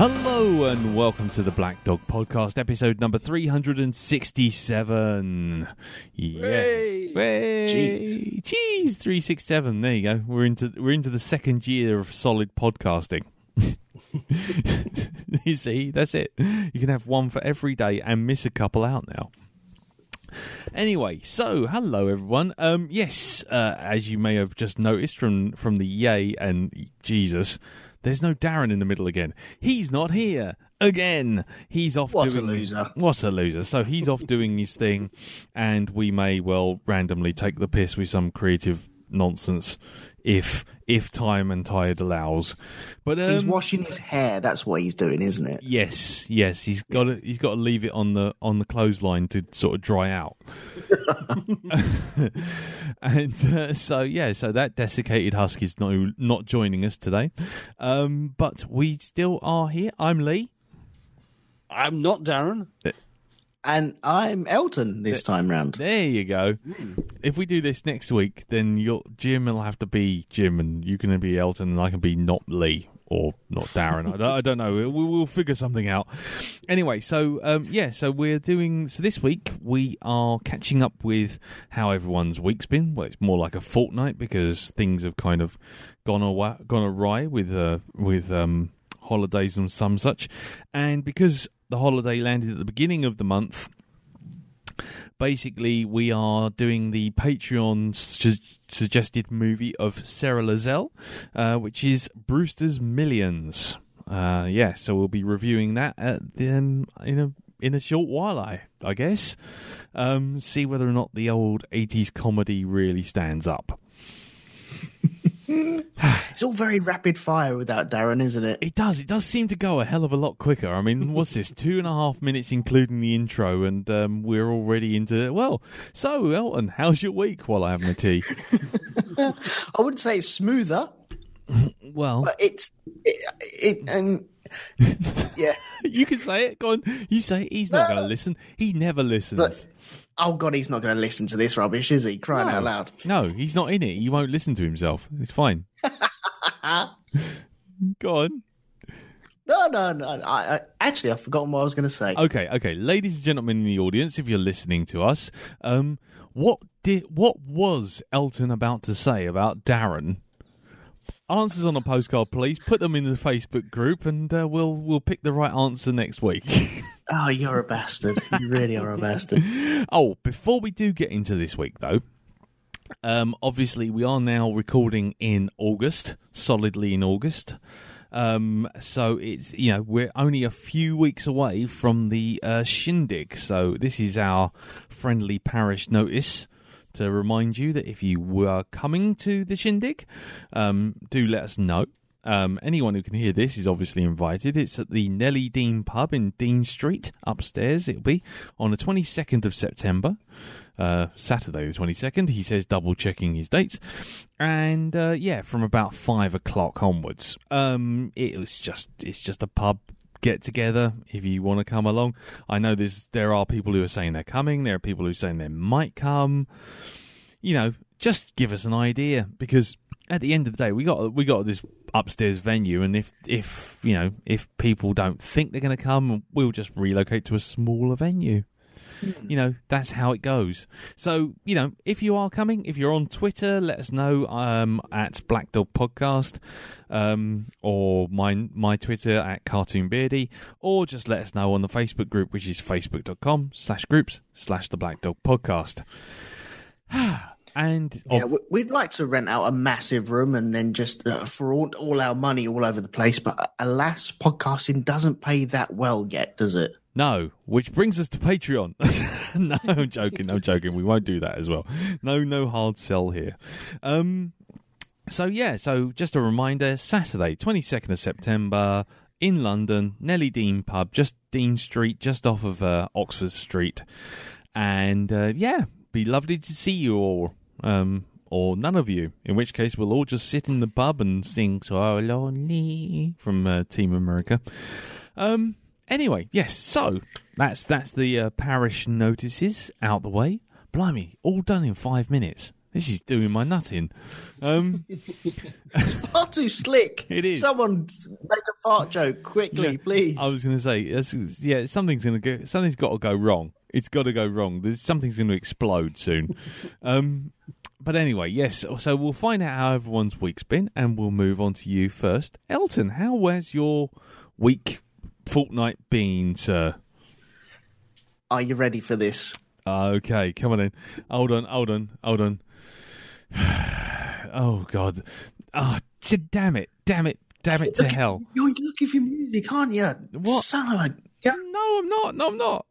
Hello and welcome to the Black Dog Podcast, episode number 367. Yeah, Jeez, 367. There you go. We're into the second year of solid podcasting. You see, that's it. You can have one for every day and miss a couple out now. Anyway, so hello everyone. Yes, as you may have just noticed from the yay and Jesus, there's no Darren in the middle again. He's not here again. He's off What a loser. What a loser. So he's off doing his thing, and we may well randomly take the piss with some creative nonsense if time and tide allows. But he's washing his hair. That's what he's doing, isn't it? Yes. He's got to leave it on the clothesline to sort of dry out. And so that desiccated husk is not joining us today. But we still are here. I'm Lee. I'm not Darren. And I'm Elton this time round. There you go. If we do this next week, then Jim will have to be Jim, and you can be Elton, and I can be not Lee or not Darren. I don't know. We'll figure something out. Anyway, so we're doing. So this week we are catching up with how everyone's week's been. Well, it's more like a fortnight because things have kind of gone awry with holidays and some such, and because the holiday landed at the beginning of the month, basically we are doing the Patreon suggested movie of Sarah Lazelle, which is Brewsters Millions. So we'll be reviewing that in a short while, I guess. See whether or not the old 80s comedy really stands up. It's all very rapid fire without Darren, isn't it? It does seem to go a hell of a lot quicker. I mean, what's this, 2.5 minutes including the intro, and we're already into, well, so Elton, how's your week while I have my tea? I wouldn't say it's smoother. Well, but yeah. You can say it. Go on. You say it. He's not going to listen. He never listens. But, oh, God, he's not going to listen to this rubbish, is he? Crying out loud. No, he's not in it. He won't listen to himself. It's fine. Go on. No. I've forgotten what I was going to say. Okay. Ladies and gentlemen in the audience, if you're listening to us, what was Elton about to say about Darren? Answers on a postcard, please. Put them in the Facebook group, and we'll pick the right answer next week. Oh, you're a bastard. You really are a bastard. Oh, before we do get into this week, though, obviously we are now recording in August, solidly in August. So it's, we're only a few weeks away from the shindig. So this is our friendly parish notice to remind you that if you were coming to the shindig, do let us know. Anyone who can hear this is obviously invited. It's at the Nellie Dean pub in Dean Street, upstairs. It'll be on the 22nd of September, Saturday the 22nd. He says, double checking his dates. And from about 5 o'clock onwards. It's just a pub get together if you want to come along. I know there are people who are saying they're coming. There are people who are saying they might come. Just give us an idea, because at the end of the day, we got this upstairs venue, and if people don't think they're going to come, we'll just relocate to a smaller venue. That's how it goes. So, if you are coming, if you're on Twitter, let us know at Black Dog Podcast, or my Twitter at Cartoon Beardy, or just let us know on the Facebook group, which is facebook.com/groups/The Black Dog Podcast. And we'd like to rent out a massive room and then just for all our money all over the place. But alas, podcasting doesn't pay that well yet, does it? No, which brings us to Patreon. No, I'm joking. We won't do that as well. No hard sell here. So just a reminder, Saturday, 22nd of September in London, Nellie Dean pub, just Dean Street, just off of Oxford Street. And be lovely to see you all. Or none of you, in which case we'll all just sit in the pub and sing So Lonely from Team America. Anyway, yes, so that's the parish notices out the way. Blimey, all done in 5 minutes. This is doing my nut in. It's far too slick. It is. Someone make a fart joke quickly, please. I was going to say, something's got to go wrong. It's got to go wrong. Something's going to explode soon. But anyway, yes. So we'll find out how everyone's week's been, and we'll move on to you first. Elton, how has your fortnight been, sir? Are you ready for this? Okay, come on in. Hold on. Oh, God. Oh, damn it to hell. You're looking for music, aren't you? What? Son of a... Yeah. No, I'm not.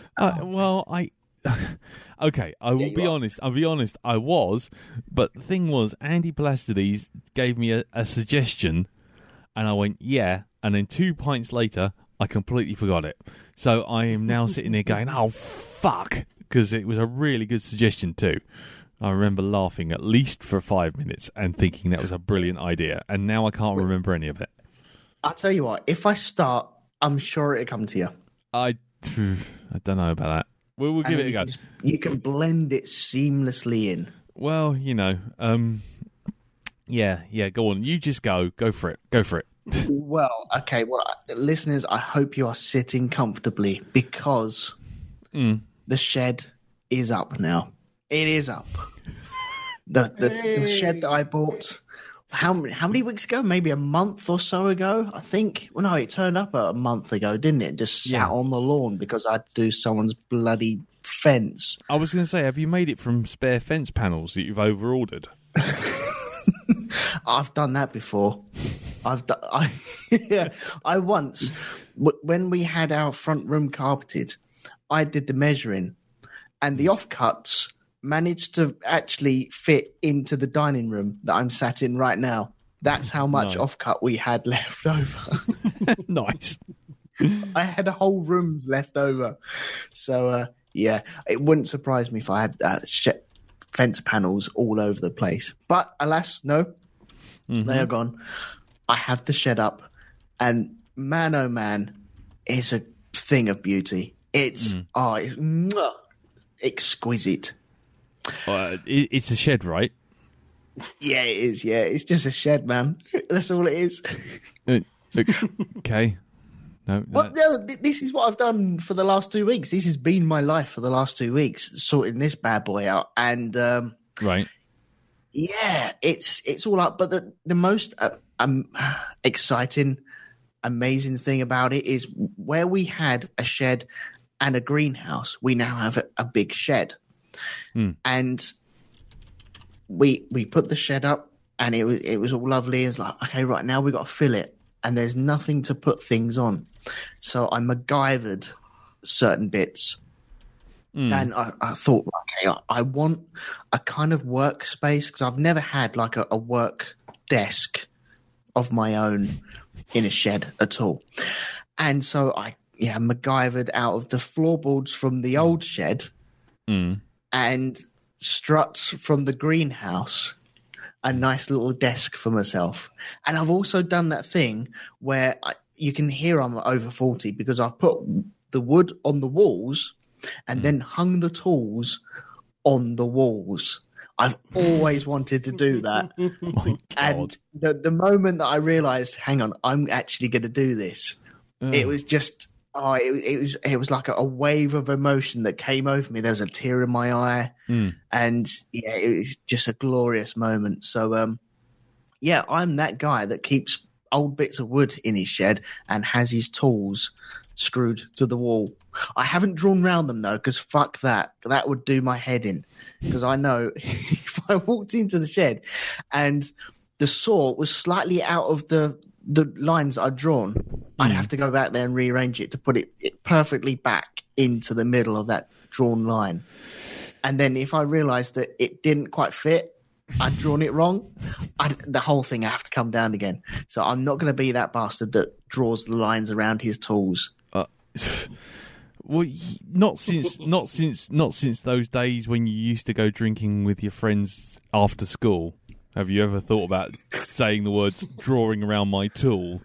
Okay, I will be honest. I'll be honest. I was, but the thing was, Andy Plastides gave me a suggestion, and I went, yeah, and then 2 pints later, I completely forgot it. So I am now sitting there going, oh, fuck, because it was a really good suggestion too. I remember laughing at least for 5 minutes and thinking that was a brilliant idea, and now I can't remember any of it. I'll tell you what, if I start, I'm sure it'll come to you. I don't know about that. We'll give it a go. You can blend it seamlessly in. Well, yeah, go on. You just go for it. Well, okay, listeners, I hope you are sitting comfortably because the shed is up now. It is up. The shed that I bought, how many weeks ago? Maybe a month or so ago, I think. Well, no, it turned up a month ago, didn't it? Just sat on the lawn because I had to do someone's bloody fence. I was going to say, have you made it from spare fence panels that you've over-ordered? I've done that before. I once, when we had our front room carpeted, I did the measuring, and the offcuts managed to actually fit into the dining room that I'm sat in right now. That's how much offcut we had left over. Nice. I had a whole room left over. So, it wouldn't surprise me if I had fence panels all over the place. But alas, no, they are gone. I have the shed up, and man, oh man, it's a thing of beauty. It's exquisite. It's a shed, right? Yeah, it is. Yeah, it's just a shed, man. That's all it is. Okay. No. Well, this is what I've done for the last 2 weeks. This has been my life for the last 2 weeks, sorting this bad boy out. And right. Yeah, it's all up. But the most exciting, amazing thing about it is where we had a shed and a greenhouse, we now have a big shed. And we put the shed up, and it was all lovely. It's like, okay, right, now we got to fill it, and there's nothing to put things on. So I MacGyvered certain bits, and I thought, okay, I want a kind of workspace, because I've never had like a work desk of my own in a shed at all. And so I MacGyvered out of the floorboards from the old shed and struts from the greenhouse a nice little desk for myself. And I've also done that thing where you can hear I'm over 40 because I've put the wood on the walls and then hung the tools on the walls. I've always wanted to do that. And the moment that I realized, hang on, I'm actually going to do this, it was just... it was like a wave of emotion that came over me. There was a tear in my eye, and it was just a glorious moment. So, I'm that guy that keeps old bits of wood in his shed and has his tools screwed to the wall. I haven't drawn round them though, because fuck that. That would do my head in. Because I know if I walked into the shed and the saw was slightly out of the lines I'd drawn, I'd have to go back there and rearrange it to put it perfectly back into the middle of that drawn line. And then if I realised that it didn't quite fit, I'd drawn it wrong, the whole thing I have to come down again. So I'm not going to be that bastard that draws the lines around his tools. Well, not since those days when you used to go drinking with your friends after school. Have you ever thought about saying the words "drawing around my tool"?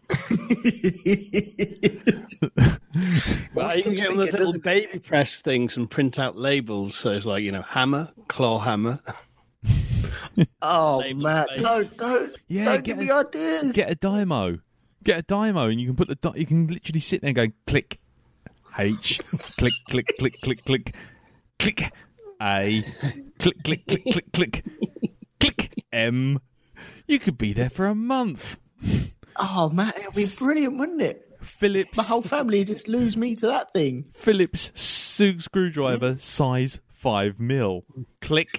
Well, you can get those little baby press things and print out labels. So it's like, hammer, claw hammer. Oh, Label Matt, space. don't Yeah, give me ideas. Get a Dymo. Get a Dymo, and you can put you can literally sit there and go click H, click, click, click, click, click, click A, click, click, click, click, click, click M. You could be there for a month. Oh, Matt, it'll be brilliant, wouldn't it? Phillips. My whole family just lose me to that thing. Phillips screwdriver, size 5mm. Click.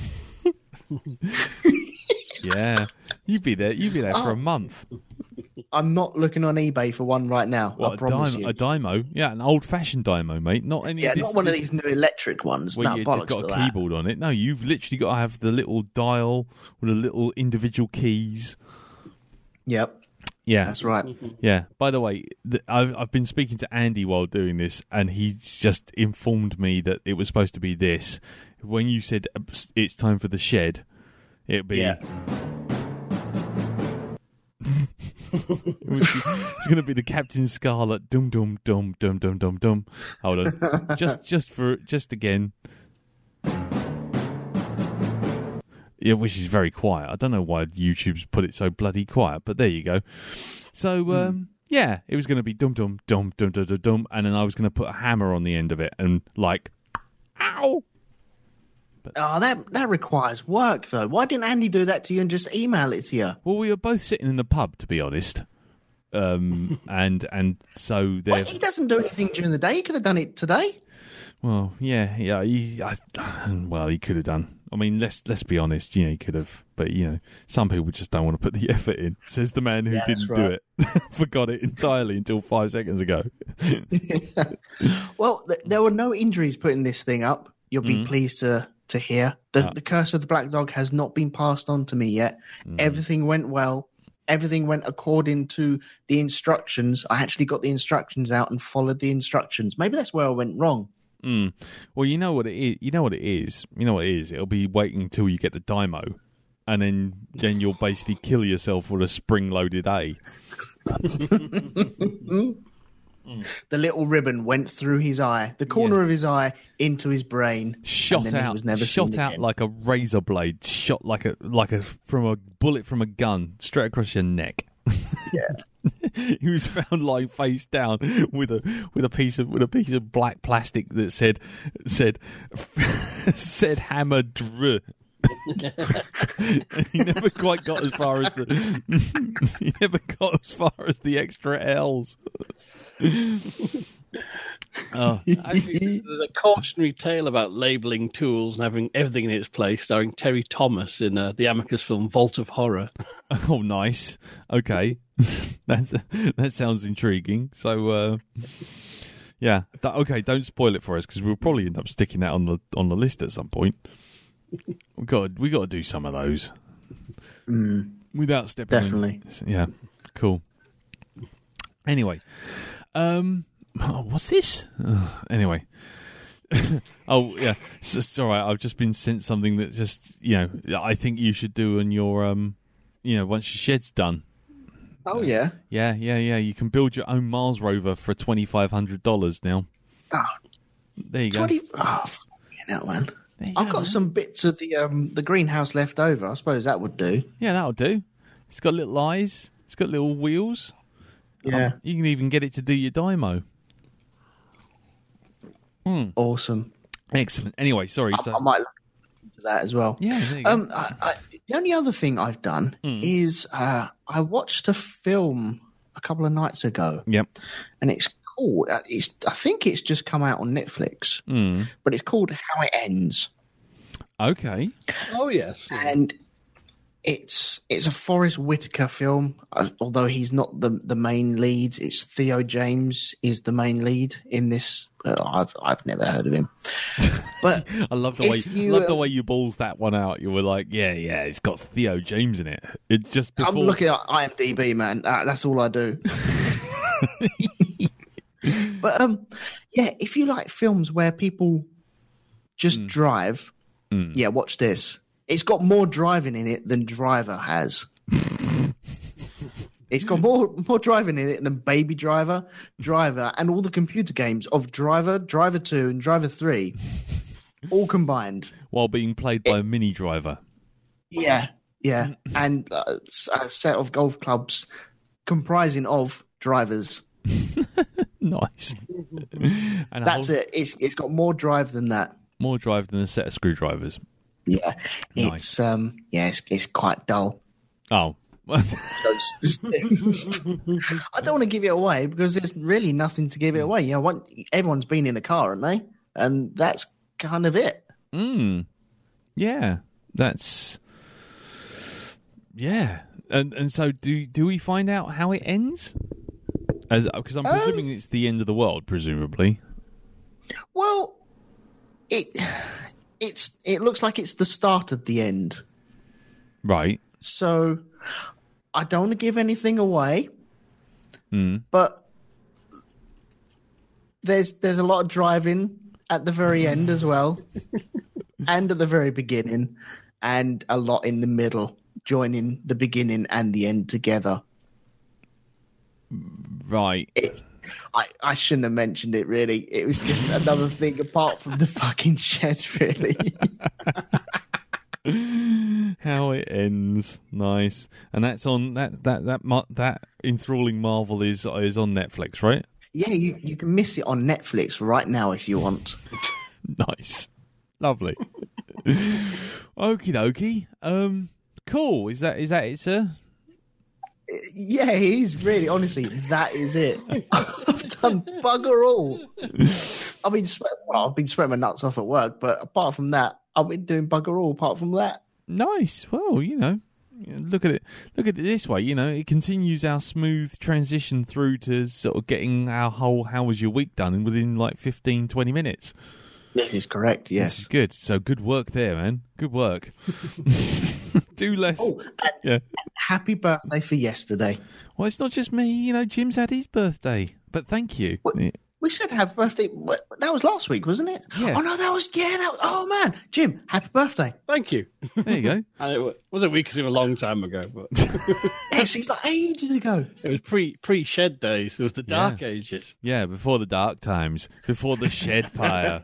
Yeah, you'd be there. You'd be there for a month. I'm not looking on eBay for one right now. What, I promise you. a Dymo? Yeah, an old-fashioned Dymo, mate. Not any. Yeah, of this, not one of these new electric ones. where No, you've bollocks got to a that. keyboard on it. No, you've literally got to have the little dial with the little individual keys. Yep, Yeah, that's right. yeah. By the way, I've been speaking to Andy while doing this, and he's just informed me that it was supposed to be this. When you said it's time for the shed, it'd be. Yeah. It's going to be the Captain Scarlet. Dum dum dum dum dum dum dum. Hold on, just again. Yeah, which is very quiet. I don't know why YouTube's put it so bloody quiet, but there you go. So yeah, it was going to be dum dum dum dum dum dum dum, and then I was going to put a hammer on the end of it and like, ow. Oh, that requires work, though. Why didn't Andy do that to you and just email it to you? Well, we were both sitting in the pub, to be honest. And so there. Well, he doesn't do anything during the day. He could have done it today. Well, yeah. He could have done. I mean, let's be honest. You know, he could have, but you know, some people just don't want to put the effort in. Says the man who didn't do it. Forgot it entirely until 5 seconds ago. Well, there were no injuries putting this thing up. You'll be pleased to hear. The curse of the black dog has not been passed on to me yet. Everything went well. Everything went according to the instructions. I actually got the instructions out and followed the instructions. Maybe that's where I went wrong. Well, you know what it is. You know what it is. It'll be waiting until you get the Dymo, and then you'll basically kill yourself with a spring-loaded A. The little ribbon went through his eye, the corner of his eye, into his brain. Shot and then out, he was never shot seen out again. like a razor blade. Shot like a from a bullet from a gun straight across your neck. Yeah. He was found lying face down with a piece of black plastic that said hammer dr. He never quite got as far as the extra L's. Actually, there's a cautionary tale about labelling tools and having everything in its place, starring Terry Thomas in the Amicus film Vault of Horror. Oh, nice. Okay, that sounds intriguing. So, yeah. Okay, don't spoil it for us because we'll probably end up sticking that on the list at some point. We got to do some of those without stepping. Definitely. Yeah. Cool. Anyway, what's this? Anyway. Oh yeah, it's all right. I've just been sent something that just I think you should do on your once your shed's done. Oh yeah. Yeah. You can build your own Mars rover for $2,500 now. Oh, There you go. Man. There you I've go, got man. some bits of the greenhouse left over. I suppose that would do. Yeah, that'll do. It's got little eyes. It's got little wheels. Yeah. You can even get it to do your Dymo. Awesome. Excellent. Anyway, sorry. I might look into that as well. Yeah, there you go. The only other thing I've done is I watched a film a couple of nights ago. Yep. And it's called. I think it's just come out on Netflix. But it's called How It Ends. Okay. Oh, yes. And it's a Forrest Whitaker film, although he's not the main lead. It's Theo James is the main lead in this. I've never heard of him, but I love the way you balls that one out. You were like, yeah, it's got Theo James in it. It just before. I'm looking at IMDb, man. That's all I do. But yeah, if you like films where people just drive, yeah, watch this. It's got more driving in it than Driver has. It's got more driving in it than Baby Driver, and all the computer games of Driver, Driver 2, and Driver 3, all combined. While being played by a mini driver. Yeah, and a set of golf clubs comprising of drivers. Nice. And That's it. It's got more drive than that. More drive than a set of screwdrivers. Yeah, Nice. it's quite dull. Oh. So I don't want to give it away because there's really nothing to give it away. You know, everyone's been in the car, haven't they? And that's kind of it. Yeah, that's and so do we find out how it ends? Because I'm presuming it's the end of the world, presumably. Well, it looks like it's the start of the end. Right. So I don't want to give anything away, but there's a lot of driving at the very end as well, and at the very beginning, and a lot in the middle, joining the beginning and the end together. Right. I shouldn't have mentioned it, really. It was just another thing apart from the fucking shed, really. How it ends, nice, and that's on that enthralling marvel is on Netflix, right? Yeah, you can miss it on Netflix right now if you want. Nice, lovely. Okie dokie. Cool. Is that it, sir? Yeah, it is really. Honestly, that is it. I've done bugger all. I've been sweating my nuts off at work, but apart from that, I've been doing bugger all. Apart from that, nice. Well, look at it this way. It continues our smooth transition through to sort of getting our whole "how was your week" done within like 15, 20 minutes. This is correct. Yes, this is good. So good work there, man. Good work. Do less. And happy birthday for yesterday. Well, it's not just me. Jim's had his birthday, but thank you. We said happy birthday. That was last week, wasn't it? Yeah. Oh, no, oh, man. Jim, happy birthday. Thank you. There you go. And it was a week because it was a long time ago. But it seems like ages ago. It was pre-shed days. It was the dark ages. Yeah, before the dark times. Before the shed fire.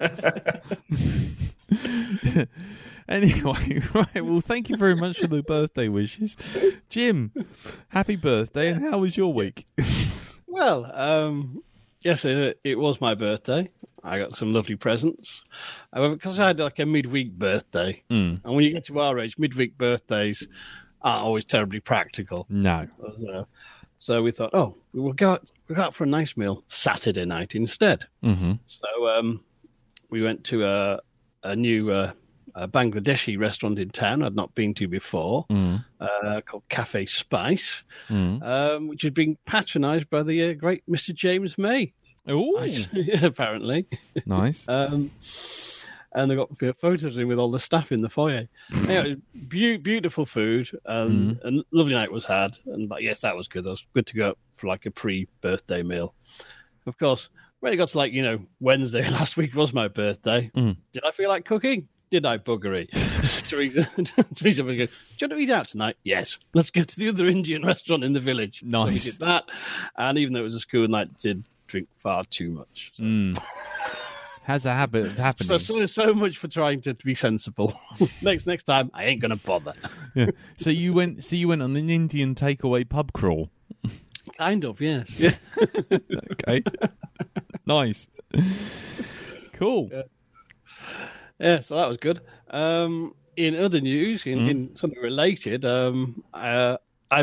Anyway, right, well, thank you very much for the birthday wishes. Jim, happy birthday, and how was your week? Well, yes, it was my birthday. I got some lovely presents. However, because I had like a midweek birthday, and when you get to our age, midweek birthdays aren't always terribly practical. No. So we thought, we'll go out for a nice meal Saturday night instead. Mm-hmm. So we went to a new Bangladeshi restaurant in town I'd not been to before, called Cafe Spice, which had been patronised by the great Mr. James May. Oh, apparently. Nice. And they got photos of him with all the staff in the foyer. Anyway, beautiful food, and a lovely night was had. And yes, that was good. That was good to go for like a pre-birthday meal. Of course, when it got to Wednesday last week was my birthday. Did I feel like cooking? Did I bugger it? Teresa goes, do you want to eat out tonight? Yes. Let's go to the other Indian restaurant in the village. Nice. So we did that. And even though it was a school night, did drink far too much. So. Has a habit of happening. So much for trying to be sensible. next time, I ain't going to bother. Yeah. So you went on an Indian takeaway pub crawl. Kind of, yes. Yeah. Okay. Nice. Cool. Yeah, so that was good. In other news, in something related, I've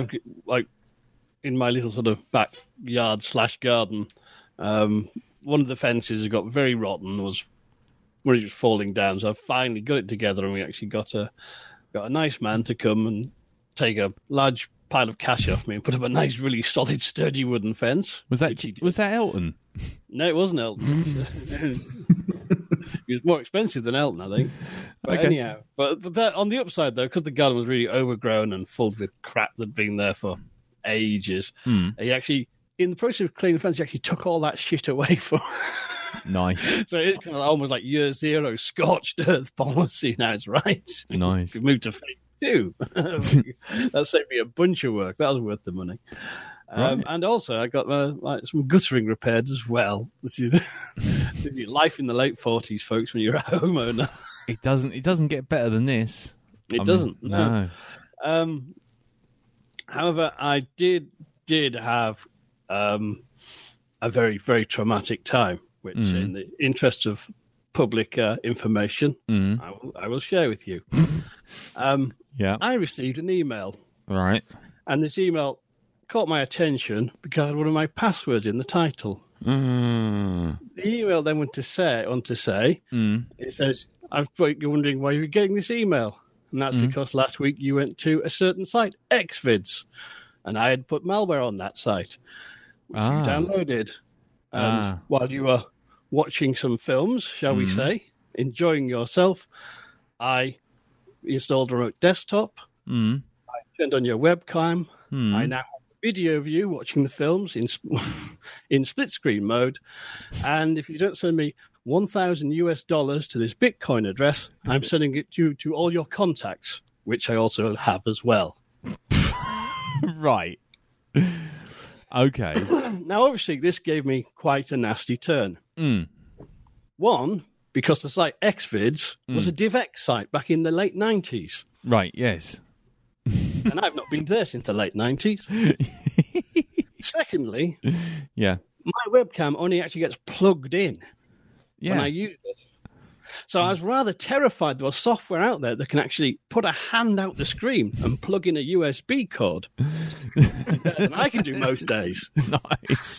in my little sort of backyard / garden, one of the fences has got very rotten. Was falling down, so I finally got it together, and we actually got a nice man to come and take a large pile of cash off me and put up a nice, really solid, sturdy wooden fence. Was that Elton? No, it wasn't Elton. He was more expensive than Elton, I think. But okay. Anyhow, but that, on the upside, though, because the garden was really overgrown and filled with crap that'd been there for ages, he actually, in the process of cleaning the fence, he actually took all that shit away for. Nice. So it is kind of almost like year zero scorched earth policy now. It's right. Nice. We moved to phase 2. That saved me a bunch of work. That was worth the money. Right. And also, I got some guttering repaired as well. This is life in the late 40s, folks. When you're a homeowner, it doesn't get better than this. It doesn't. No. However, I did have a very, very traumatic time, which, in the interest of public information, I will share with you. I received an email. Right. And this email caught my attention because I had one of my passwords in the title. The email then went to say, it says, you're wondering why you're getting this email. And that's because last week you went to a certain site, Xvids, and I had put malware on that site, which you downloaded. And while you were watching some films, shall we say, enjoying yourself, I installed a remote desktop. I turned on your webcam. I now have a video of you watching the films in split screen mode. And if you don't send me $1,000 to this Bitcoin address, I'm sending it to all your contacts, which I also have as well. Right. Okay. Now, obviously, this gave me quite a nasty turn. One, because the site Xvids was a DivX site back in the late 90s. Right, yes. And I've not been there since the late 90s. Secondly, my webcam only actually gets plugged in when I use it. So I was rather terrified there was software out there that can actually put a hand out the screen and plug in a USB cord. Better than I can do most days. Nice.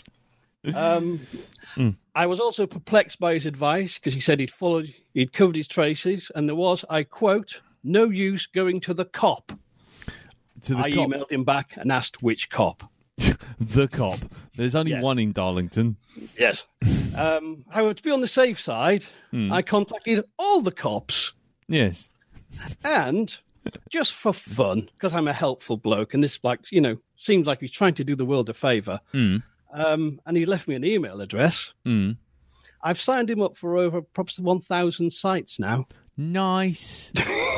I was also perplexed by his advice because he said he'd covered his traces, and there was, I quote, no use going to the cop. I emailed him back and asked which cop. The cop. There's only one in Darlington. Yes. However, to be on the safe side, I contacted all the cops. Yes. And just for fun, because I'm a helpful bloke, and this, seems like he's trying to do the world a favour. And he left me an email address. I've signed him up for over perhaps 1,000 sites now. Nice.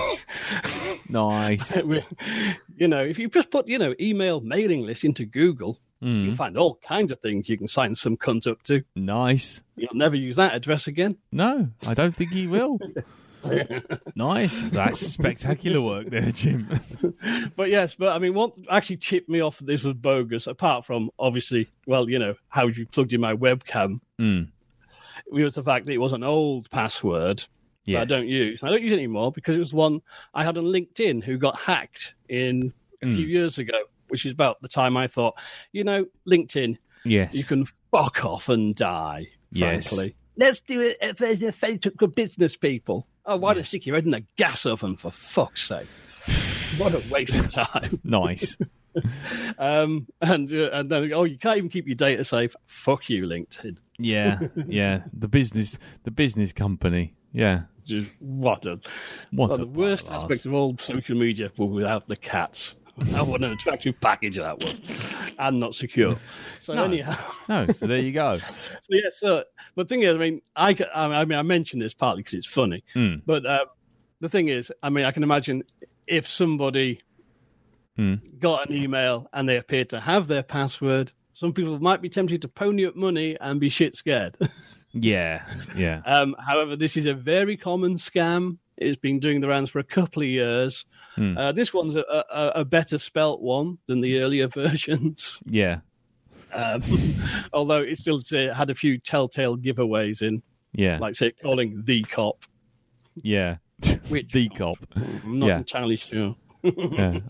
Nice. If you just put, email mailing list into Google, you'll find all kinds of things you can sign some cunt up to. Nice. You'll never use that address again. No, I don't think he will. Nice. That's spectacular work there, Jim. But what actually tipped me off that this was bogus, apart from, obviously, how you plugged in my webcam, was the fact that it was an old password. Yes. I don't use it anymore because it was one I had on LinkedIn who got hacked in a few years ago, which is about the time I thought, LinkedIn, you can fuck off and die, frankly. Let's do it if there's a Facebook business people. Oh, why don't you stick your head in a gas oven, for fuck's sake? What a waste of time. Nice. And then, you can't even keep your data safe. Fuck you, LinkedIn. Yeah. The business company. Yeah. Just the worst aspect of all social media was without the cats. I want an attractive package of that one, and not secure. So anyhow, so there you go. But the thing is, I mentioned this partly because it's funny, but the thing is, I can imagine if somebody got an email and they appeared to have their password, some people might be tempted to pony up money and be shit scared. Yeah. However, this is a very common scam. It's been doing the rounds for a couple of years. This one's a better spelt one than the earlier versions. Yeah. Although it still had a few telltale giveaways in. Yeah. Like, say, calling the cop. Yeah. Which the cop. I'm not entirely sure. Yeah.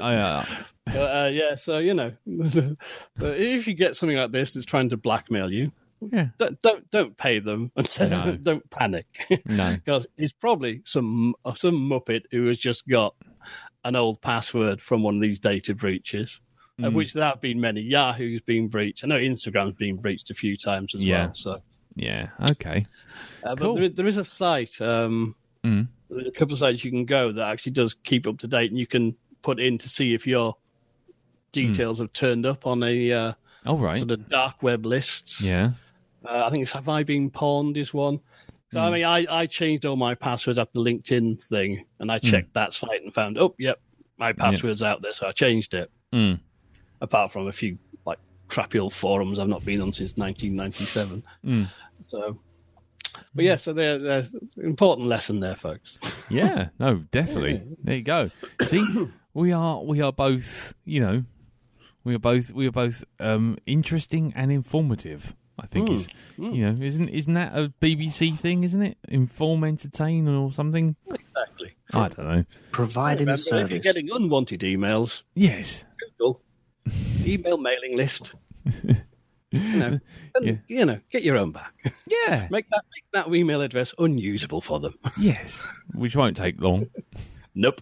So, if you get something like this that's trying to blackmail you, don't pay them and don't panic. No, because it's probably some muppet who has just got an old password from one of these data breaches, of which there have been many. Yahoo's been breached. I know Instagram's been breached a few times as well. So okay, cool. But there is a site. There's a couple of sites you can go that actually does keep up to date, and you can put in to see if your details have turned up on a sort of dark web lists. Yeah. I think it's Have I Been Pawned is one. So, I changed all my passwords at the LinkedIn thing, and I checked that site and found, my password's out there, so I changed it. Apart from a few, crappy old forums I've not been on since 1997. So, but so there's an important lesson there, folks. Yeah, no, definitely. There you go. See, we are both, we are both interesting and informative. I think is, isn't that a BBC thing? Isn't it? Inform, entertain, or something? Exactly. I don't know. Providing Remember, if service. you're getting unwanted emails, Yes. Google email mailing list. Get your own back. Yeah. Make that email address unusable for them. Yes. Which won't take long. Nope.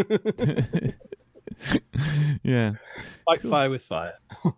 Yeah. Fight fire with fire.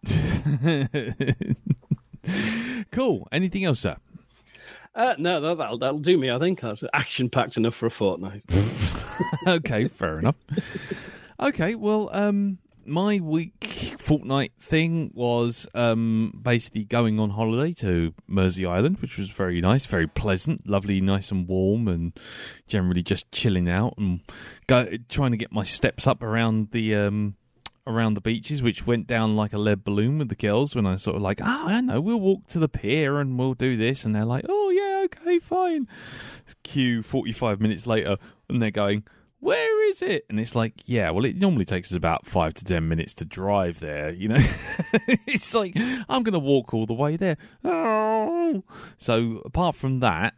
Cool. Anything else, sir? No, that'll do me. I think that's action packed enough for a fortnight. Okay, fair enough. Okay, well, my fortnight thing was basically going on holiday to Mersey Island, which was very nice, very pleasant, lovely, nice and warm, and generally just chilling out and trying to get my steps up around the beaches, which went down like a lead balloon with the girls when I sort of like, I know, we'll walk to the pier and we'll do this. And they're like, oh, yeah, okay, fine. Cue 45 minutes later and they're going, where is it? And it's like, yeah, well, it normally takes us about 5 to 10 minutes to drive there, It's like, I'm going to walk all the way there. Oh. So apart from that,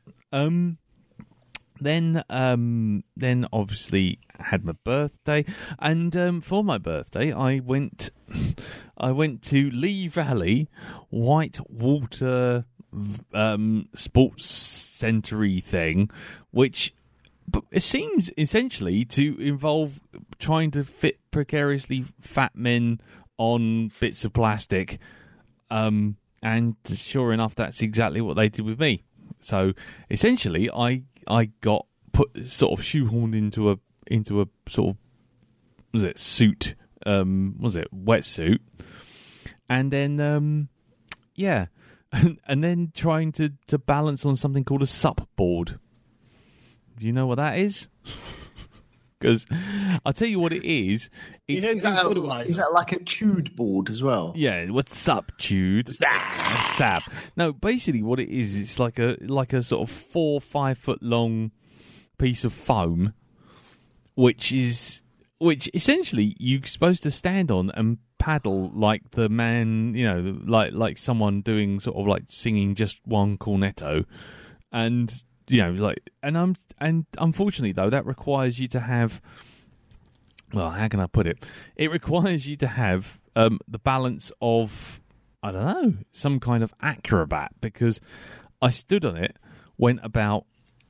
Then obviously had my birthday, and for my birthday I went to Lee Valley Whitewater sports centre-y thing, which it seems essentially to involve trying to fit precariously fat men on bits of plastic, and sure enough, that's exactly what they did with me. So essentially, I got sort of shoehorned into a sort of suit, wetsuit, and then and then trying to balance on something called a sup board. Do you know what that is? Because I'll tell you what it is. Is that like a chewed board as well? Yeah, what's up, chewed? Sap. No, basically what it is, it's like a sort of 4 or 5 foot long piece of foam, which essentially you're supposed to stand on and paddle like the man, like someone doing sort of like singing just one cornetto, and and unfortunately though that requires you to have, well, how can I put it? It requires you to have the balance of, I don't know, some kind of acrobat, because I stood on it, went about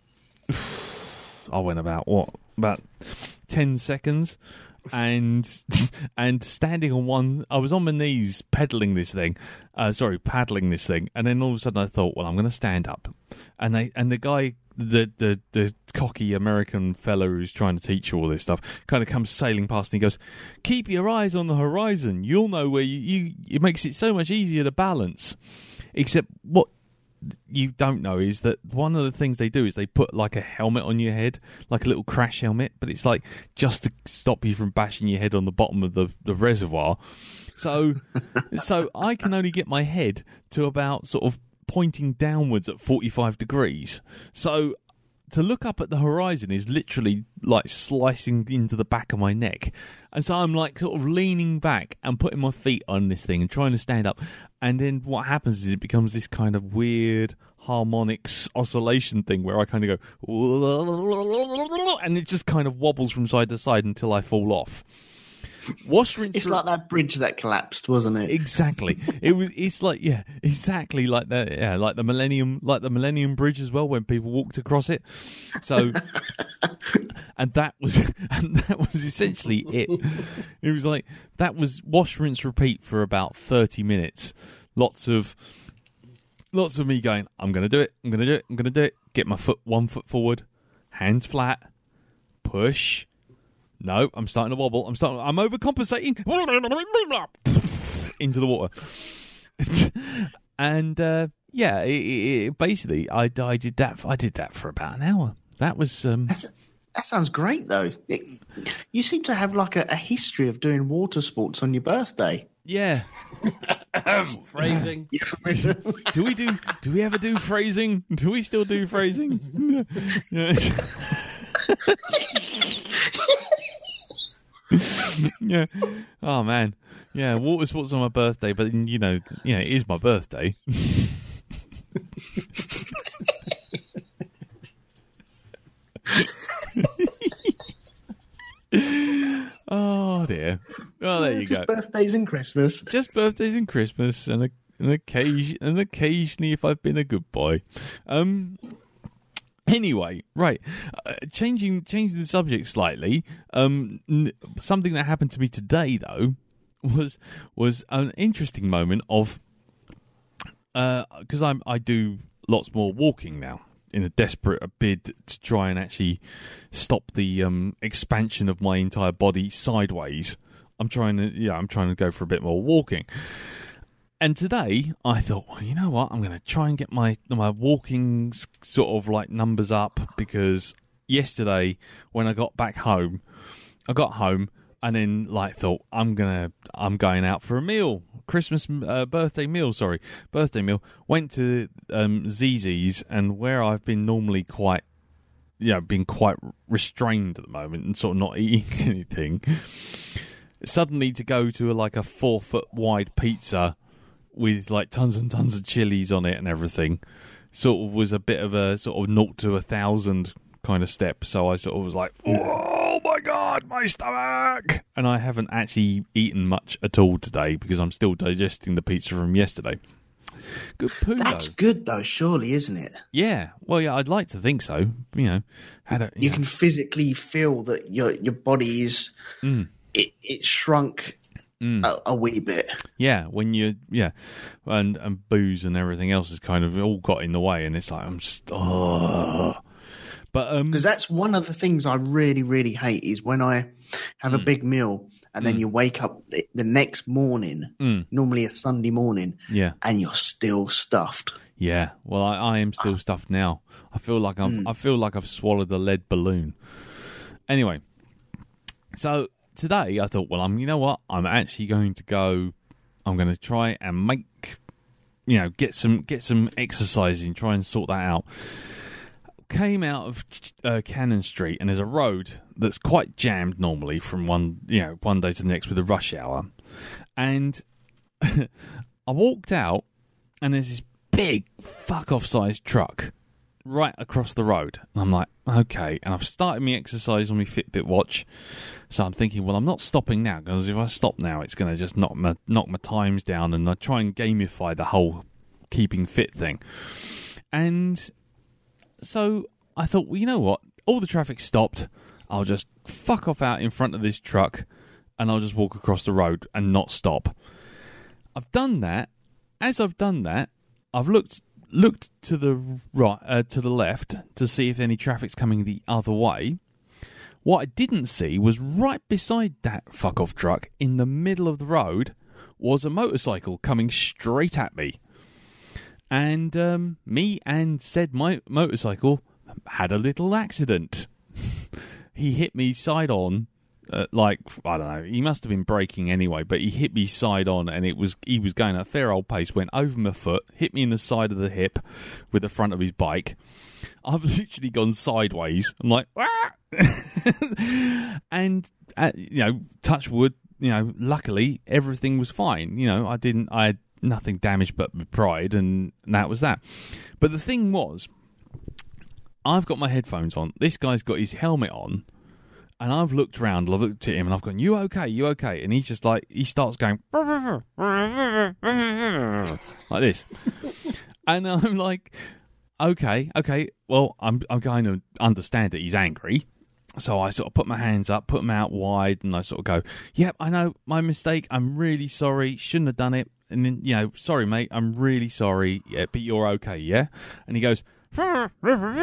10 seconds, and standing on one, I was on my knees paddling this thing, and then all of a sudden I thought, well, I'm going to stand up, and the guy, the cocky American fella who's trying to teach you all this stuff, kind of comes sailing past and he goes, keep your eyes on the horizon, you'll know where you it makes it so much easier to balance. Except what you don't know is that one of the things they do is they put like a helmet on your head, like a little crash helmet, but it's like just to stop you from bashing your head on the bottom of the reservoir. So I can only get my head to about sort of pointing downwards at 45 degrees. So to look up at the horizon is literally like slicing into the back of my neck. And so I'm like sort of leaning back and putting my feet on this thing and trying to stand up. And then what happens is it becomes this kind of weird harmonics oscillation thing where I kind of go, and it just kind of wobbles from side to side until I fall off. It's like that bridge that collapsed, wasn't it? Exactly. It's like, yeah, exactly like that. Yeah, like the Millennium Bridge as well, when people walked across it. So, and that was essentially it. It was like that was wash, rinse, repeat for about 30 minutes. Lots of me going, I'm going to do it. I'm going to do it. I'm going to do it. Get my one foot forward, hands flat, push. No, I'm starting to wobble. I'm overcompensating into the water. And basically, I did that. I did that for about an hour. That was. That sounds great, though. You seem to have like a history of doing water sports on your birthday. Yeah. Phrasing. Do we ever do phrasing? Do we still do phrasing? Yeah. Oh man. Yeah. Water sports on my birthday, but it is my birthday. Oh dear. Oh, there you Just go. Birthdays and Christmas. Just birthdays and Christmas, and occasionally if I've been a good boy. Anyway, right. Changing the subject slightly. Something that happened to me today, though, was an interesting moment of because I do lots more walking now in a desperate bid to try and actually stop the expansion of my entire body sideways. I'm trying to go for a bit more walking. And today, I thought, well, you know what? I'm going to try and get my walking sort of like numbers up, because yesterday when I got home and then thought I'm going out for a meal, birthday meal. Went to ZZ's, and where I've been normally quite restrained at the moment and sort of not eating anything. Suddenly to go to a 4-foot wide pizza with tons and tons of chilies on it and everything, sort of was a bit of a sort of 0 to 1,000 kind of step. So I sort of was like, oh my God, my stomach! And I haven't actually eaten much at all today because I'm still digesting the pizza from yesterday. Good poo. That's good though, surely, isn't it? Yeah. Well, yeah, I'd like to think so. You can physically feel that your body is it shrunk a wee bit. Yeah, when and booze and everything else has kind of all got in the way, and it's like I'm just but because that's one of the things I really, really hate is when I have a big meal and then you wake up the next morning, normally a Sunday morning, and you're still stuffed. Yeah, well, I am still stuffed now. I feel like I've swallowed a lead balloon. Anyway, so today I thought, well, I'm actually going to go. I'm going to try and get some exercise in, try and sort that out. Came out of Cannon Street, and there's a road that's quite jammed normally from one day to the next with a rush hour. And I walked out, and there's this big fuck-off sized truck right across the road. And I'm like, okay. And I've started my exercise on my Fitbit watch. So I'm thinking, well, I'm not stopping now, because if I stop now, it's going to just knock my times down, and I try and gamify the whole keeping fit thing. And so I thought, well, you know what? All the traffic stopped. I'll just fuck off out in front of this truck, and I'll just walk across the road and not stop. I've done that. As I've done that, I've looked to the right, to the left, to see if any traffic's coming the other way. What I didn't see was right beside that fuck off truck, in the middle of the road, was a motorcycle coming straight at me. And me and said my motorcycle had a little accident. He hit me side on, I don't know, he must have been braking anyway, but he hit me side on, and he was going at a fair old pace, went over my foot, hit me in the side of the hip with the front of his bike. I've literally gone sideways. I'm like, ah! And, touch wood, luckily everything was fine. I had nothing damaged but my pride, and that was that. But the thing was, I've got my headphones on. This guy's got his helmet on, and I've looked around. I've looked at him, and I've gone, "You okay? You okay?" And he's just he starts going like this, and I'm like, "Okay. Well, I'm going to understand that he's angry." So I sort of put my hands up, put them out wide, and I sort of go, "Yep, I know, my mistake. I'm really sorry. Shouldn't have done it. And then, sorry, mate. I'm really sorry. Yeah, but you're okay, yeah?" And he goes, and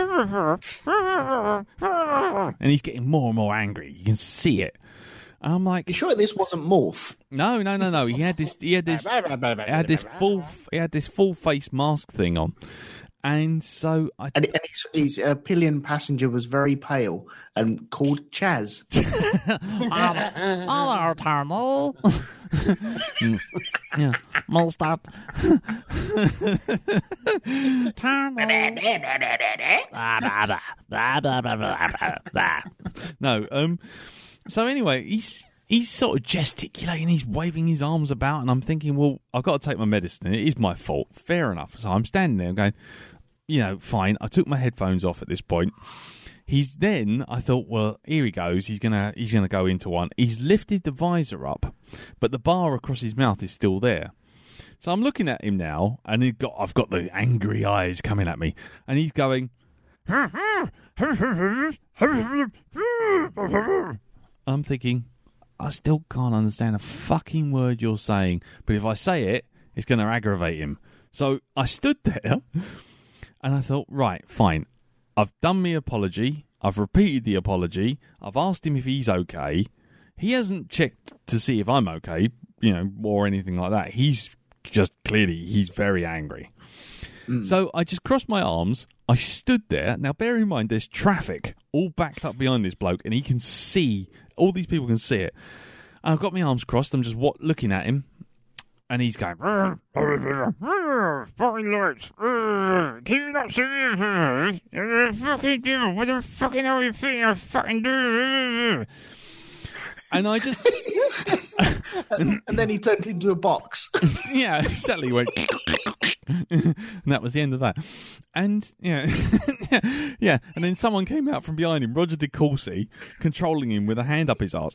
he's getting more and more angry. You can see it. And I'm like, "You sure this wasn't Morph?" No. He had this full face mask thing on, And so And his pillion passenger was very pale and called Chaz. Hello, Turnbull. Yeah, Mulstop. No, so anyway, he's sort of gesticulating, he's waving his arms about, and I'm thinking, well, I've got to take my medicine. It is my fault. Fair enough. So I'm standing there going, fine. I took my headphones off at this point. I thought, well, here he goes. He's gonna go into one. He's lifted the visor up, but the bar across his mouth is still there. So I'm looking at him now, and I've got the angry eyes coming at me, and he's going. I'm thinking, I still can't understand a fucking word you're saying, but if I say it, it's going to aggravate him. So I stood there, and I thought, right, fine. I've done my apology. I've repeated the apology. I've asked him if he's okay. He hasn't checked to see if I'm okay, or anything like that. He's very angry. So I just crossed my arms. I stood there. Now, bear in mind, there's traffic all backed up behind this bloke, and he can see, all these people can see it. And I've got my arms crossed. I'm just looking at him, and he's going, fucking lights. Can you not see this? You're fucking devil. What the fucking hell are you thinking I fucking do? And I just... and then he turned into a box. Yeah, exactly. He went... and that was the end of that. And, yeah. And then someone came out from behind him, Roger de Courcy, controlling him with a hand up his arse.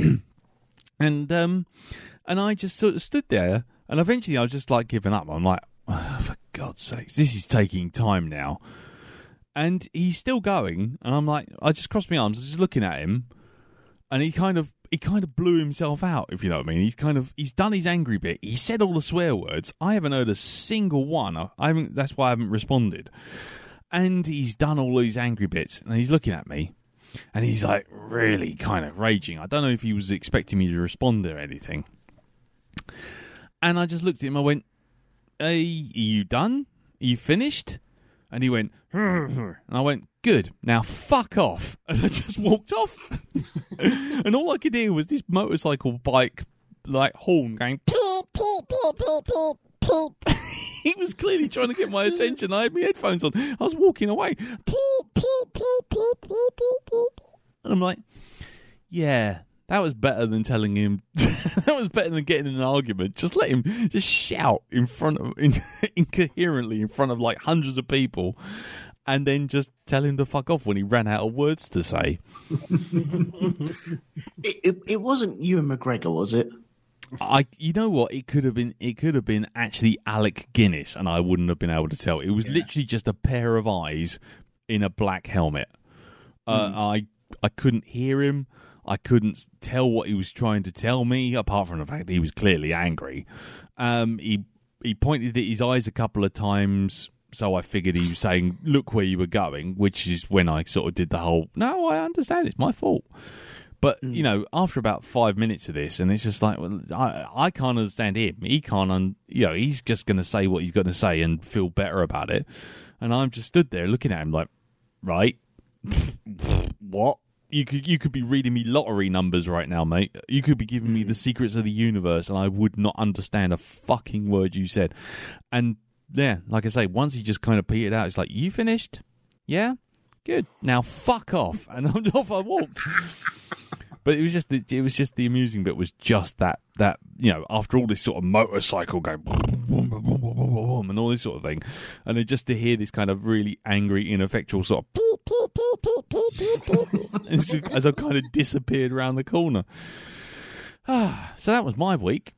And I just sort of stood there, and eventually I was just like giving up. I'm like, oh, for God's sakes, this is taking time now. And he's still going, and I'm like, I just crossed my arms, just looking at him, and he kind of blew himself out, if you know what I mean. He's done his angry bit. He said all the swear words. I haven't heard a single one. That's why I haven't responded. And he's done all these angry bits, and he's looking at me, and he's like really kind of raging. I don't know if he was expecting me to respond or anything. And I just looked at him. I went, "Hey, are you done? Are you finished?" And he went, and I went, "Good, now fuck off." And I just walked off. And all I could hear was this motorcycle bike, like, horn going, peep, peep, peep, peep, peep, peep. He was clearly trying to get my attention. I had my headphones on. I was walking away. Peep, peep, peep, peep, peep, peep, peep. And I'm like, yeah, that was better than telling him. That was better than getting in an argument. Just let him just shout incoherently in front of like hundreds of people, and then just tell him to fuck off when he ran out of words to say. It wasn't Ewan McGregor, was it? You know what? It could have been actually Alec Guinness, and I wouldn't have been able to tell. It was literally just a pair of eyes in a black helmet. I couldn't hear him. I couldn't tell what he was trying to tell me, apart from the fact that he was clearly angry. He pointed at his eyes a couple of times, so I figured he was saying, "Look where you were going," which is when I sort of did the whole, "No, I understand, it's my fault." But, after about 5 minutes of this, and it's just like, well, I can't understand him. He can't, he's just going to say what he's going to say and feel better about it. And I'm just stood there looking at him like, right, what? You could be reading me lottery numbers right now, mate. You could be giving me the secrets of the universe, and I would not understand a fucking word you said. And yeah, like I say, once he just kind of petered out, it's like, "You finished? Yeah? Good. Now fuck off." And off I walked. But it was just the amusing bit was just that after all this sort of motorcycle going and all this sort of thing, and then just to hear this kind of really angry, ineffectual sort of beep, beep, beep, beep, beep, beep, beep, as I kind of disappeared around the corner. So that was my week.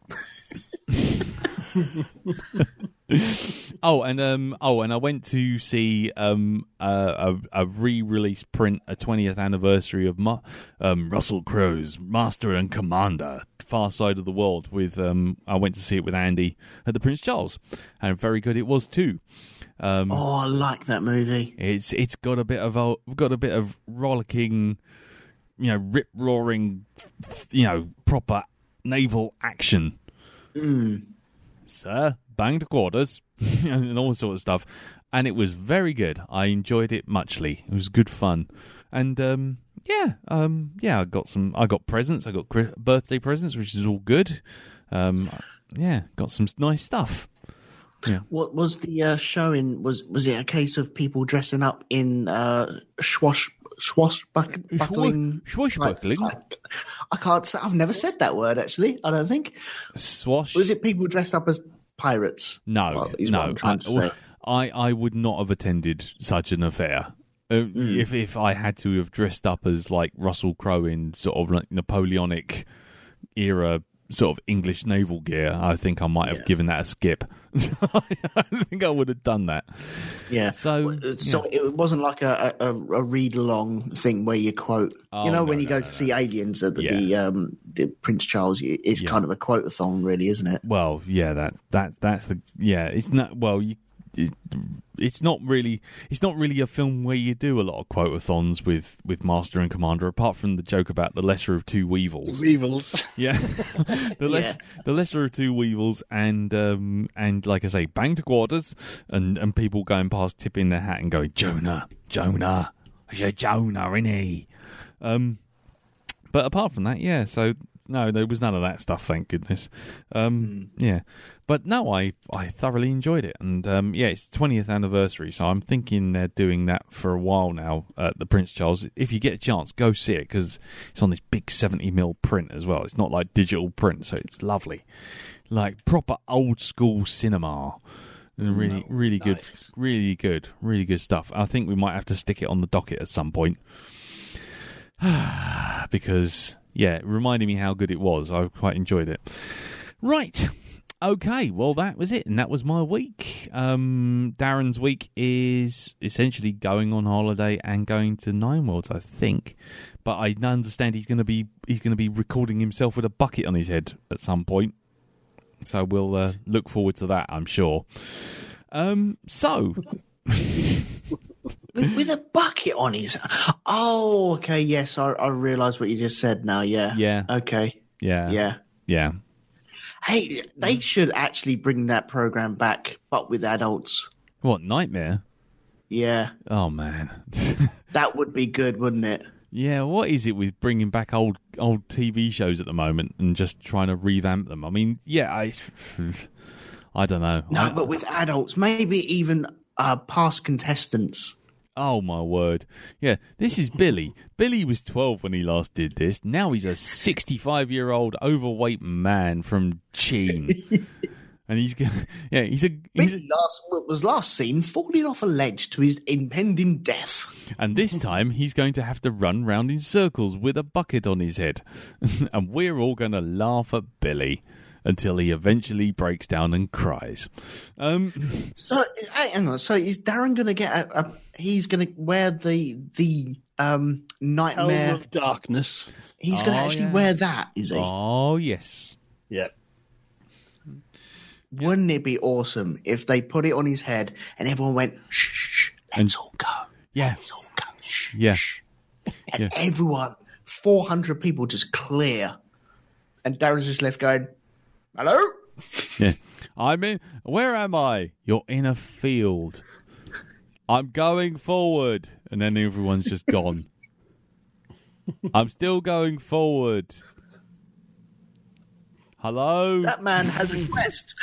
And I went to see a re-release print, a 20th anniversary of Russell Crowe's Master and Commander, Far Side of the World. I went to see it with Andy at the Prince Charles, and very good it was too. I like that movie. It's got a bit of rollicking, rip roaring, proper naval action. Sir, banged quarters, and all sorts of stuff. and it was very good. I enjoyed it muchly. It was good fun, and I got presents. I got birthday presents, which is all good. Got some nice stuff. Yeah. What was the show in? Was it a case of people dressing up in swashbuckling? Swashbuckling? I can't say. I've never said that word actually. I don't think. Swash. Was it people dressed up as pirates? No, Well, is what I'm trying to say. I would not have attended such an affair. If I had to have dressed up as like Russell Crowe in sort of like Napoleonic era sort of English naval gear, I think I might have given that a skip. I think I would have done that. Yeah. So it wasn't like a read along thing where you quote. When you go to see Aliens at the Prince Charles, it's kind of a quote-a-thon, really, isn't it? Well, yeah, that's the It's not It's not really a film where you do a lot of quote-a-thons with Master and Commander, apart from the joke about the lesser of two weevils. Yeah, the lesser of two weevils, and like I say, bang to quarters, and people going past tipping their hat and going, Jonah, you're Jonah, innit? But apart from that, so. No, there was none of that stuff, thank goodness. Yeah. But no, I thoroughly enjoyed it. And it's 20th anniversary, so I'm thinking they're doing that for a while now at the Prince Charles. If you get a chance, go see it, because it's on this big 70mm print as well. It's not like digital print, so it's lovely. Like proper old school cinema. And really good stuff. I think we might have to stick it on the docket at some point. Because... yeah, it reminded me how good it was. I quite enjoyed it. Right. Okay, well, that was it. And that was my week. Darren's week is essentially going on holiday and going to Nine Worlds, I think. But I understand he's going to be recording himself with a bucket on his head at some point. So we'll look forward to that, I'm sure. With a bucket on his... Oh, okay, yes, I realise what you just said now, yeah. Yeah. Okay. Yeah. Hey, they should actually bring that programme back, but with adults. What, Nightmare? Yeah. Oh, man. That would be good, wouldn't it? Yeah, what is it with bringing back old TV shows at the moment and just trying to revamp them? I mean, I don't know. No, but with adults, maybe even past contestants. Oh, my word. Yeah, this is Billy. Billy was 12 when he last did this. Now he's a 65-year-old overweight man from Cheen. And Billy was last seen falling off a ledge to his impending death. And this time he's going to have to run round in circles with a bucket on his head. And we're all going to laugh at Billy until he eventually breaks down and cries. So hang on. So is Darren going to get he's going to wear the nightmare Helm of Darkness? He's going to actually wear that, is he? Oh yes. Yeah. Wouldn't it be awesome if they put it on his head and everyone went, shh, let's all go. Yeah. Let's all go. Shh, yeah. Shh. And everyone, 400 people just clear. And Darren's just left going, hello? Yeah. Where am I? You're in a field. I'm going forward. And then everyone's just gone. I'm still going forward. Hello? That man has a quest.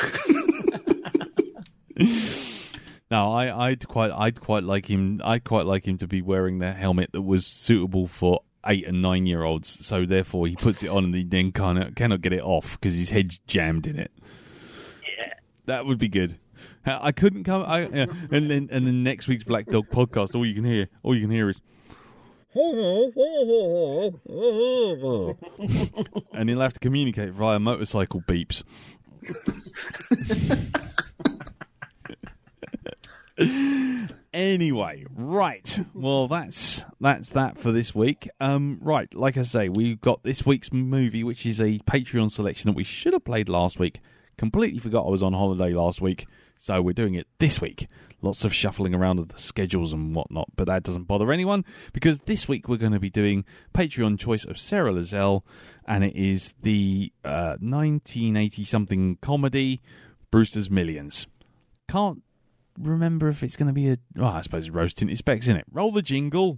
No, I'd quite like him. I'd quite like him to be wearing the helmet that was suitable for 8 and 9-year-olds. So therefore, he puts it on and he then cannot get it off because his head's jammed in it. Yeah, that would be good. I couldn't come. And then next week's Black Dog podcast, all you can hear is. And he'll have to communicate via motorcycle beeps. Anyway, right. Well, that's that for this week. Right, like I say, we've got this week's movie, which is a Patreon selection that we should have played last week. Completely forgot I was on holiday last week, so we're doing it this week. Lots of shuffling around of the schedules and whatnot, but that doesn't bother anyone, because this week we're going to be doing Patreon choice of Sarah Lazelle, and it is the 1980-something comedy, Brewsters Millions. remember if it's going to be I suppose it's rose tinted specs, isn't it? Roll the jingle.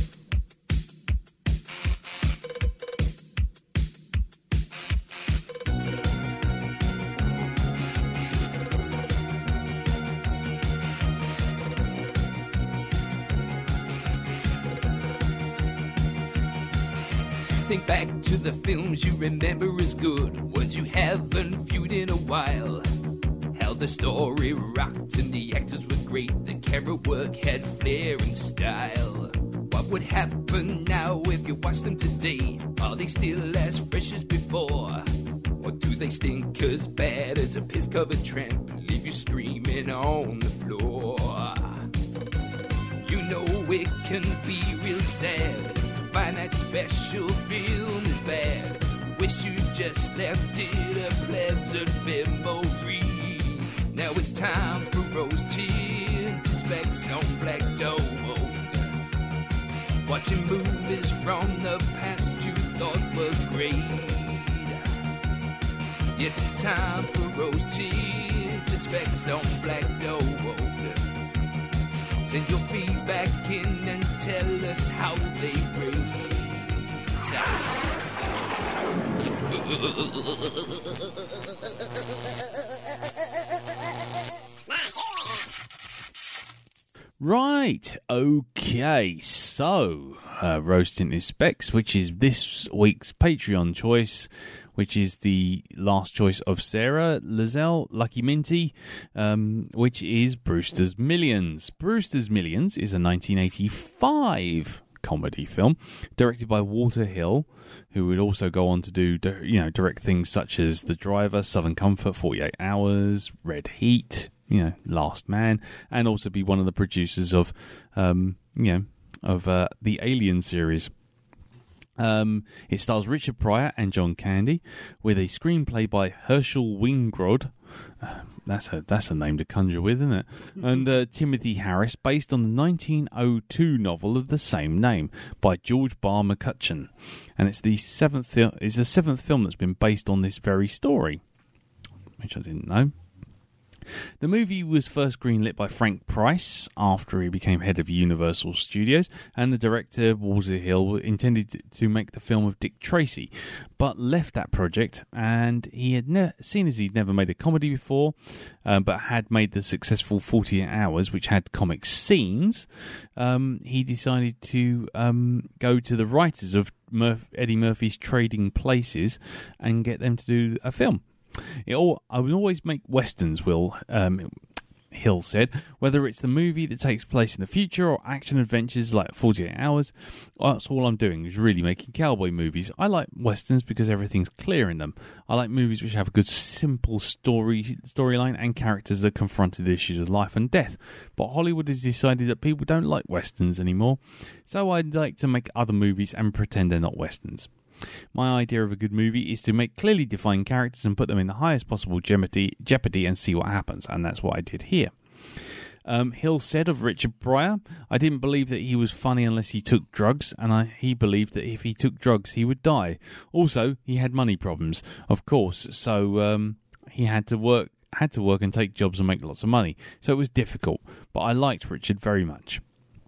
Think back to the films you remember as good, ones you haven't viewed in a while. How the story rocked and the actors were great, the camera work had flair and style. What would happen now if you watch them today? Are they still as fresh as before? Or do they stink as bad as a piss-covered tramp, leave you screaming on the floor? You know it can be real sad, find that special film is bad. Wish you just left it a pleasant memory. Now it's time for rose tinted specs on black dog. Watching movies from the past you thought were great. Yes, it's time for rose tinted specs on black dog. Send your feedback in and tell us how they rate. Right, okay, so Rose Tinted Specs, which is this week's Patreon choice, which is the last choice of Sarah Lizelle, Lucky Minty, which is Brewsters Millions. Brewsters Millions is a 1985 comedy film directed by Walter Hill, who would also go on to do, direct things such as The Driver, Southern Comfort, 48 Hours, Red Heat, Last Man, and also be one of the producers of, the Alien series. It stars Richard Pryor and John Candy, with a screenplay by Herschel Wingrod. That's a name to conjure with, isn't it? And Timothy Harris, based on the 1902 novel of the same name by George Barr McCutcheon, and it's the seventh film that's been based on this very story, which I didn't know. The movie was first greenlit by Frank Price after he became head of Universal Studios, and the director, Walter Hill, intended to make the film of Dick Tracy, but left that project, and he had seen as he'd never made a comedy before, but had made the successful 48 Hours, which had comic scenes. He decided to go to the writers of Eddie Murphy's Trading Places and get them to do a film. I would always make westerns, Hill said, whether it's the movie that takes place in the future or action adventures like 48 Hours. That's all I'm doing, is really making cowboy movies. I like westerns because everything's clear in them. I like movies which have a good, simple storyline and characters that confronted the issues of life and death. But Hollywood has decided that people don't like westerns anymore, so I'd like to make other movies and pretend they're not westerns. My idea of a good movie is to make clearly defined characters and put them in the highest possible jeopardy and see what happens, and that's what I did here. Hill said of Richard Pryor, I didn't believe that he was funny unless he took drugs, and he believed that if he took drugs he would die. Also, he had money problems, of course, so he had to work and take jobs and make lots of money, so it was difficult, but I liked Richard very much.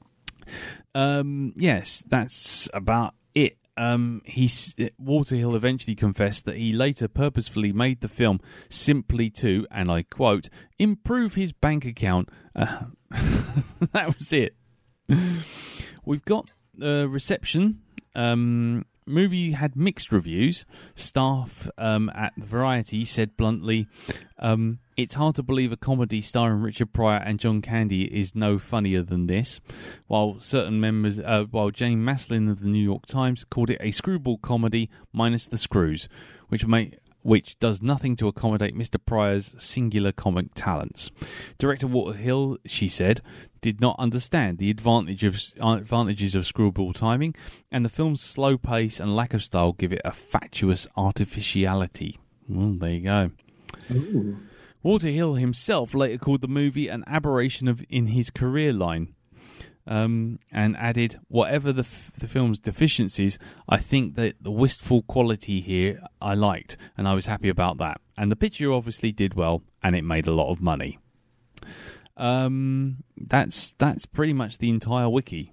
Yes, that's about it. Walter Hill eventually confessed that he later purposefully made the film simply to, and I quote, improve his bank account. That was it. We've got reception. Movie had mixed reviews. Staff at Variety said bluntly, it's hard to believe a comedy starring Richard Pryor and John Candy is no funnier than this. While Jane Maslin of the New York Times called it a screwball comedy minus the screws, which does nothing to accommodate Mr. Pryor's singular comic talents. Director Walter Hill, she said, did not understand the advantages of screwball timing, and the film's slow pace and lack of style give it a fatuous artificiality. Well, there you go. Ooh. Walter Hill himself later called the movie an aberration in his career line, and added, whatever the film's deficiencies, I think that the wistful quality here I liked, and I was happy about that. And the picture obviously did well, and it made a lot of money. That's pretty much the entire wiki.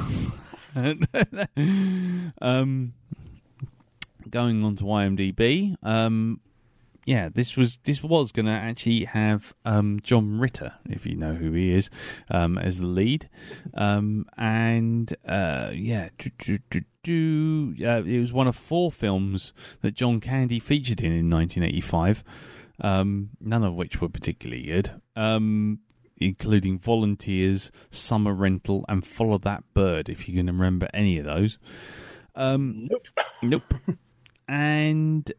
Going on to IMDb, this was going to actually have John Ritter, if you know who he is, as the lead, it was one of 4 films that John Candy featured in 1985, none of which were particularly good, including Volunteers, Summer Rental, and Follow That Bird, if you can remember any of those. Nope. And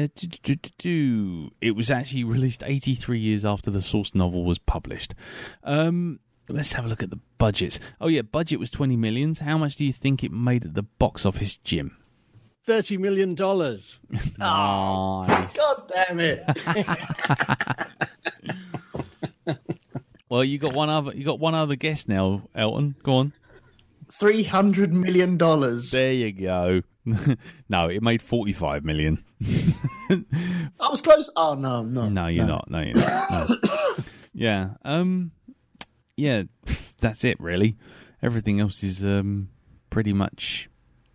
it was actually released 83 years after the source novel was published. Let's have a look at the budgets. Oh yeah, budget was $20 million. How much do you think it made at the box office, Jim? $30 million. Nice. God damn it! Well, you got one other guess now, Elton. Go on. $300 million. There you go. No, it made $45 million. I was close. Oh no, I'm not. No, you're not. No, you're not. No. Yeah. Yeah. That's it, really. Everything else is pretty much.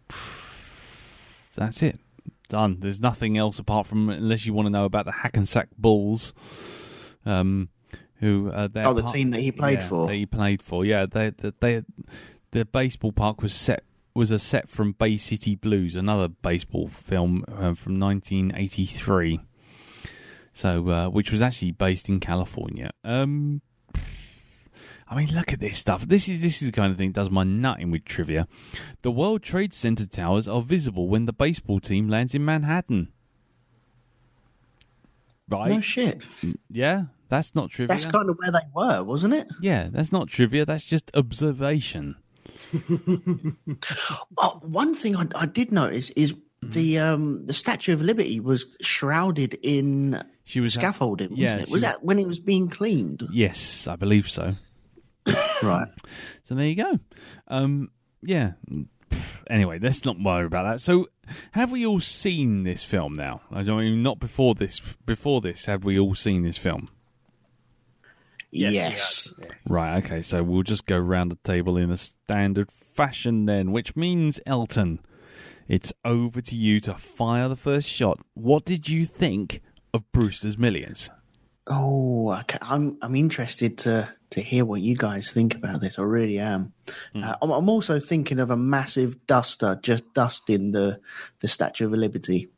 That's it. Done. There's nothing else apart from, unless you want to know about the Hackensack Bulls, who the team that he played for. That he played for. Yeah. The baseball park was a set from Bay City Blues, another baseball film from 1983. So, which was actually based in California. I mean, look at this stuff. This is the kind of thing that does my nutting with trivia. The World Trade Center towers are visible when the baseball team lands in Manhattan. Right? No shit. Yeah, that's not trivia. That's kind of where they were, wasn't it? Yeah, that's not trivia. That's just observation. Oh, one thing I did notice is the Statue of Liberty was shrouded in scaffolding, wasn't it? Was that when it was being cleaned? Yes, I believe so. Right. So there you go. Yeah. Anyway, let's not worry about that. So, have we all seen this film now? I don't mean not before this. Before this, have we all seen this film? Yes. Right, okay, so we'll just go round the table in a standard fashion then, which means, Elton, it's over to you to fire the first shot. What did you think of Brewster's Millions? Oh, okay. I'm interested to hear what you guys think about this. I really am. I'm also thinking of a massive duster just dusting the Statue of Liberty.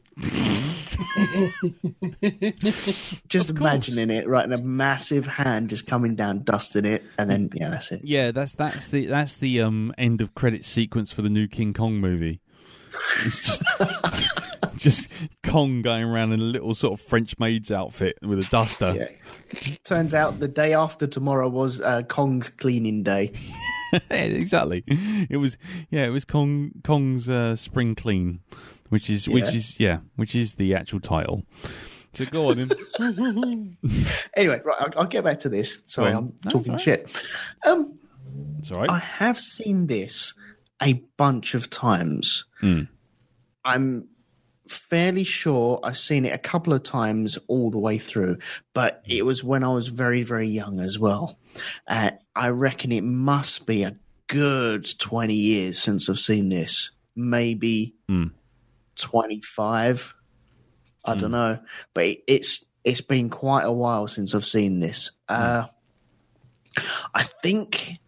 Just imagining it, right, and a massive hand just coming down, dusting it, and then that's it. Yeah, that's the end of credit sequence for the new King Kong movie. It's just Kong going around in a little sort of French maid's outfit with a duster. Yeah. Turns out the day after tomorrow was Kong's cleaning day. Exactly. It was Kong's spring clean. Which is the actual title. So go on then. Anyway, right, I'll get back to this. Sorry, I'm talking shit. It's all right. I have seen this a bunch of times. I'm fairly sure I've seen it a couple of times all the way through, but it was when I was very, very young as well. I reckon it must be a good 20 years since I've seen this. Maybe 25. I don't know, but it's been quite a while since I've seen this. I think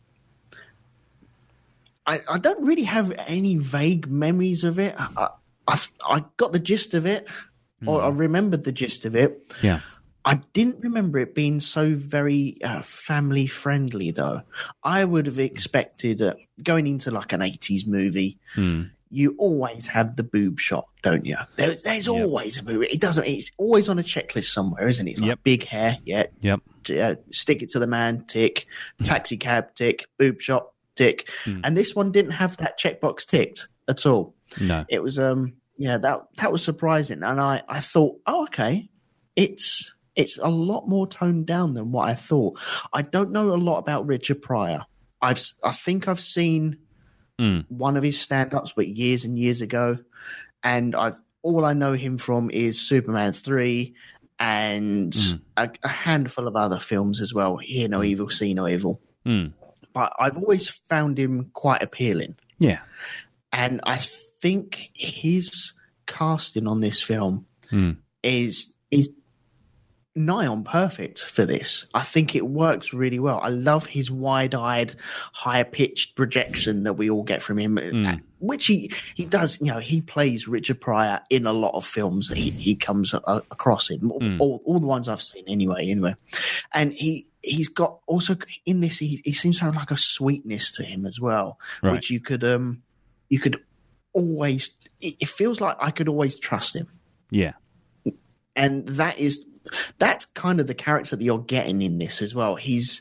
I don't really have any vague memories of it. I got the gist of it, or I remembered the gist of it. Yeah. I didn't remember it being so very family friendly, though. I would have expected going into like an 80s movie. You always have the boob shot, don't you? There's always a boob. It's always on a checklist somewhere, isn't it? It's like big hair, stick it to the man, tick. Taxi cab, tick. Boob shot, tick. And this one didn't have that checkbox ticked at all. No. It was, that was surprising. And I thought, oh, okay, it's a lot more toned down than what I thought. I don't know a lot about Richard Pryor. I think I've seen one of his stand-ups, but years and years ago, and all I know him from is Superman 3 and a handful of other films as well. Hear No Evil, See No Evil. But I've always found him quite appealing. Yeah. And I think his casting on this film is nigh on perfect for this. I think it works really well. I love his wide-eyed, high-pitched projection that we all get from him, which he does. You know, he plays Richard Pryor in a lot of films that he comes across in, all the ones I've seen anyway. And he's got also in this, he seems to have like a sweetness to him as well, which you could always, it feels like I could always trust him. Yeah. And that's kind of the character that you're getting in this as well. He's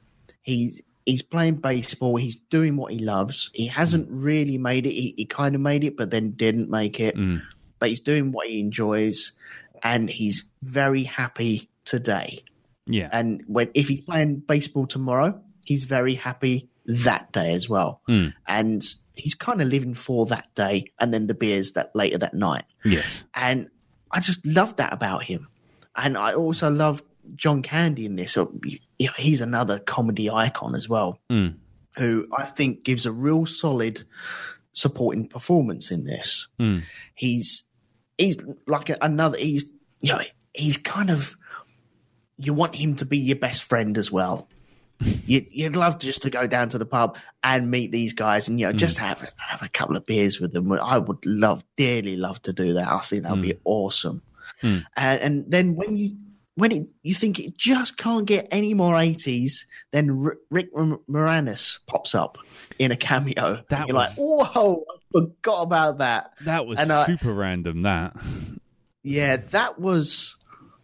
playing baseball. He's doing what he loves. He hasn't really made it. He kind of made it, but then didn't make it. But he's doing what he enjoys, and he's very happy today. Yeah. And if he's playing baseball tomorrow, he's very happy that day as well. And he's kind of living for that day and then the beers that later that night. Yes. And I just love that about him. And I also love John Candy in this. He's another comedy icon as well, who I think gives a real solid supporting performance in this. He's like another. He's kind of, you want him to be your best friend as well. You'd love just to go down to the pub and meet these guys and just have a couple of beers with them. I would dearly love to do that. I think that would be awesome. And then when you think it just can't get any more 80s, then Rick Moranis pops up in a cameo. You're like, whoa, I forgot about that. That was super random, that. Yeah, that was...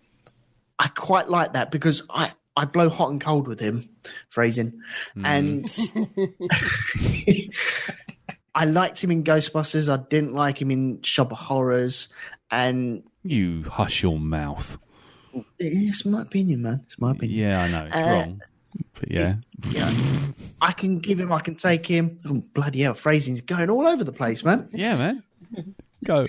I quite like that because I blow hot and cold with him, phrasing. And I liked him in Ghostbusters. I didn't like him in Shop of Horrors. And you hush your mouth. It's my opinion, man. It's my opinion. Yeah, I know it's wrong, but yeah. I can give him. I can take him. Oh, bloody hell, phrasing's going all over the place, man. Yeah, man. Go.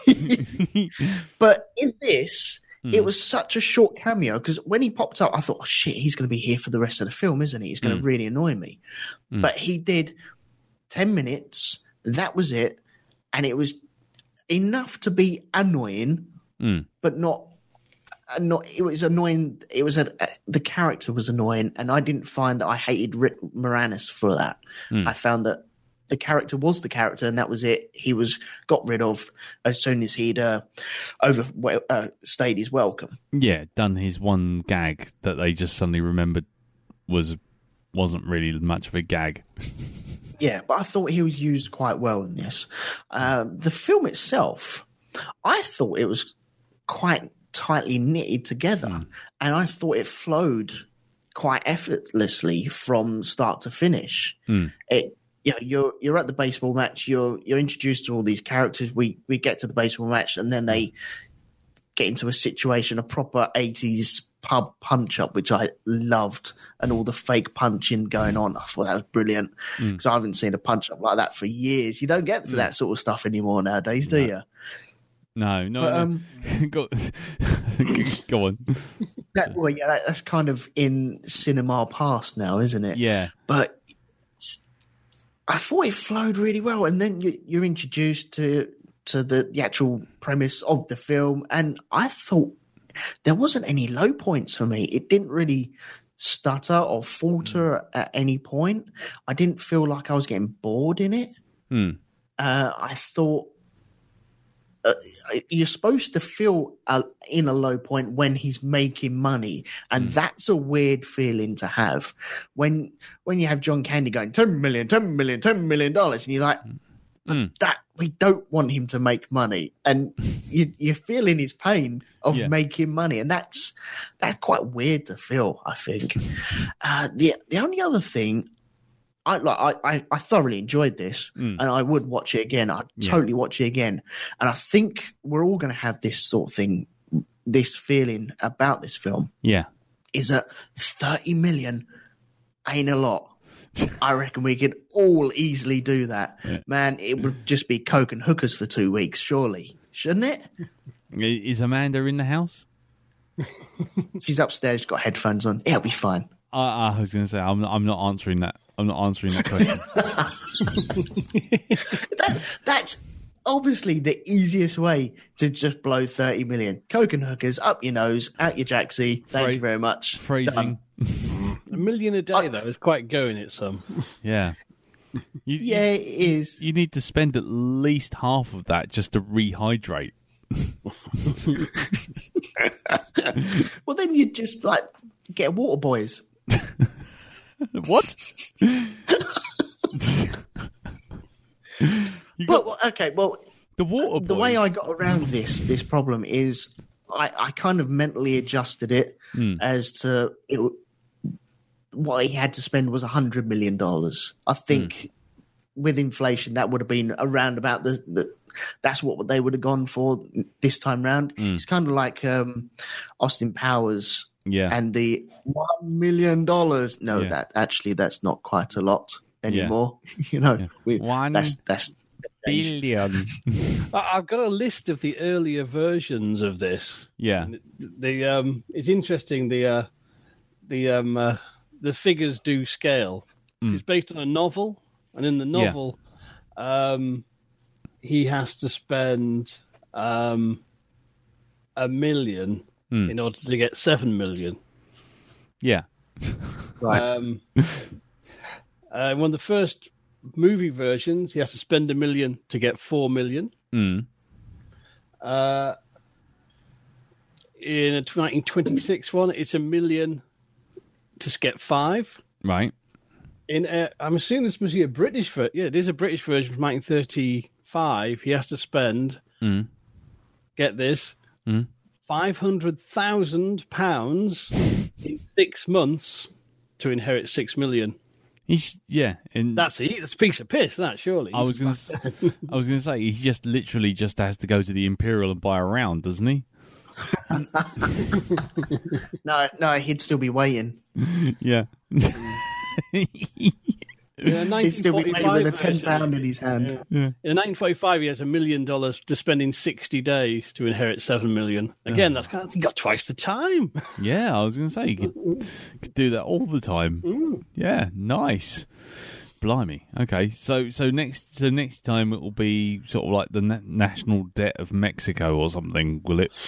But in this, it was such a short cameo because when he popped up, I thought, oh shit, he's going to be here for the rest of the film, isn't he? He's going to really annoy me. But he did 10 minutes. That was it, and it was enough to be annoying, but not. It was annoying. It was the character was annoying, and I didn't find that I hated Rick Moranis for that. I found that the character was the character, and that was it. He was got rid of as soon as he'd stayed his welcome. Yeah, done his one gag that they just suddenly remembered wasn't really much of a gag. Yeah, but I thought he was used quite well in this. The film itself, I thought it was quite tightly knitted together, and I thought it flowed quite effortlessly from start to finish. You're at the baseball match. You're introduced to all these characters. We get to the baseball match, and then they get into a situation, a proper 80s pub punch up, which I loved, and all the fake punching going on. I thought that was brilliant because I haven't seen a punch up like that for years. You don't get to that sort of stuff anymore nowadays, do you? No. Go on. That's kind of in cinema past now, isn't it? Yeah. But I thought it flowed really well, and then you're introduced to the actual premise of the film, and I thought there wasn't any low points for me. It didn't really stutter or falter at any point. I didn't feel like I was getting bored in it. I thought you're supposed to feel in a low point when he's making money, and that's a weird feeling to have when you have John Candy going $10 million, and you're like, that we don't want him to make money, and you're feeling his pain of making money, and that's quite weird to feel, I think. The only other thing, I thoroughly enjoyed this, and I would watch it again. I'd totally watch it again. And I think we're all going to have this sort of thing, this feeling about this film. Yeah. Is that 30 million ain't a lot. I reckon we could all easily do that. Yeah. Man, it would just be coke and hookers for 2 weeks, surely. Shouldn't it? Is Amanda in the house? She's upstairs. She's got headphones on. It'll be fine. I was going to say I'm not answering that. I'm not answering that question. That's obviously the easiest way to just blow 30 million. Coke and hookers, up your nose, out your jacksie. Thank you very much. Phrasing. $1 million a day, though, is quite going it some. Yeah. It is. You need to spend at least half of that just to rehydrate. Well, then you just get a water boys. What? The water boys. The way I got around this problem is I kind of mentally adjusted it as to what he had to spend was $100 million. I think with inflation, that would have been around about that's what they would have gone for this time round. It's kind of like Austin Powers and the $1 million. No, that's not quite a lot anymore. That's billion. I've got a list of the earlier versions of this. Yeah, it's interesting. The figures do scale. It's based on a novel, and in the novel, he has to spend $1 million in order to get 7 million. Yeah, right. One of the first movie versions, he has to spend $1 million to get 4 million. In a 1926 one, it's $1 million to get 5. Right. I'm assuming this must be a British version. Yeah, it is a British version from 1935. He has to spend, get this, £500,000 in 6 months to inherit 6 million. And that's a piece of piss. That surely. I was going to say he just literally just has to go to the Imperial and buy a round, doesn't he? No, he'd still be waiting. Yeah. He'd still be waiting with a £10 in his hand. In 1945, he has $1 million to spend in 60 days to inherit 7 million. Again, that's he got twice the time. Yeah, I was going to say you could do that all the time. Yeah, nice. Blimey. Okay, so next time it will be sort of like the national debt of Mexico or something, will it?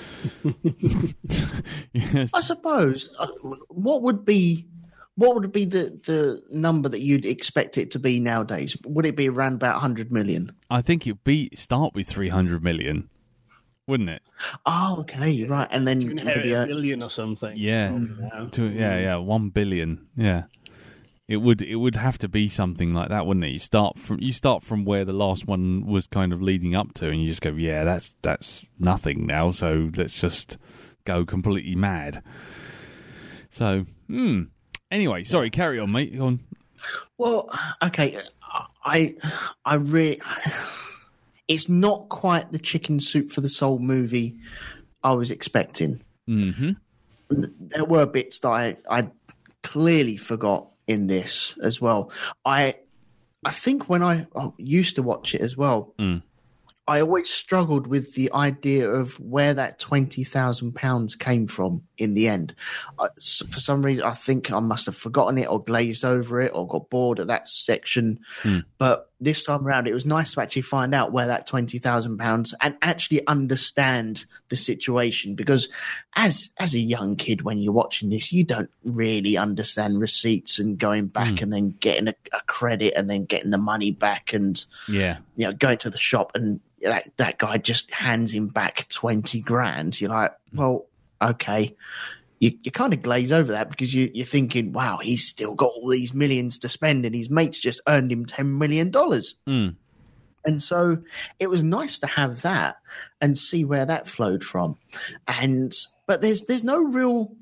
Yes. I suppose. What would be the number that you'd expect it to be nowadays? Would it be around about 100 million? I think it'd start with 300 million, wouldn't it? Oh, okay, right. And then to inherit $1 billion or something. Yeah. 1 billion. Yeah. It would have to be something like that, wouldn't it? You start from where the last one was kind of leading up to, and you just go, yeah, that's nothing now. So let's just go completely mad. So, Anyway, sorry, carry on, mate. Go on. Well, okay, I really, it's not quite the chicken soup for the soul movie I was expecting. Mm-hmm. There were bits that I clearly forgot in this as well. I think when I used to watch it as well, I always struggled with the idea of where that £20,000 came from in the end. For some reason, I think I must have forgotten it or glazed over it or got bored at that section. But this time around, it was nice to actually find out where that £20,000 and actually understand the situation. Because as a young kid, when you're watching this, you don't really understand receipts and going back and then getting a credit and then getting the money back and going to the shop and that guy just hands him back 20 grand. You're like, well, okay. You kind of glaze over that because you're thinking, wow, he's still got all these millions to spend and his mates just earned him $10 million. And so it was nice to have that and see where that flowed from. But there's no real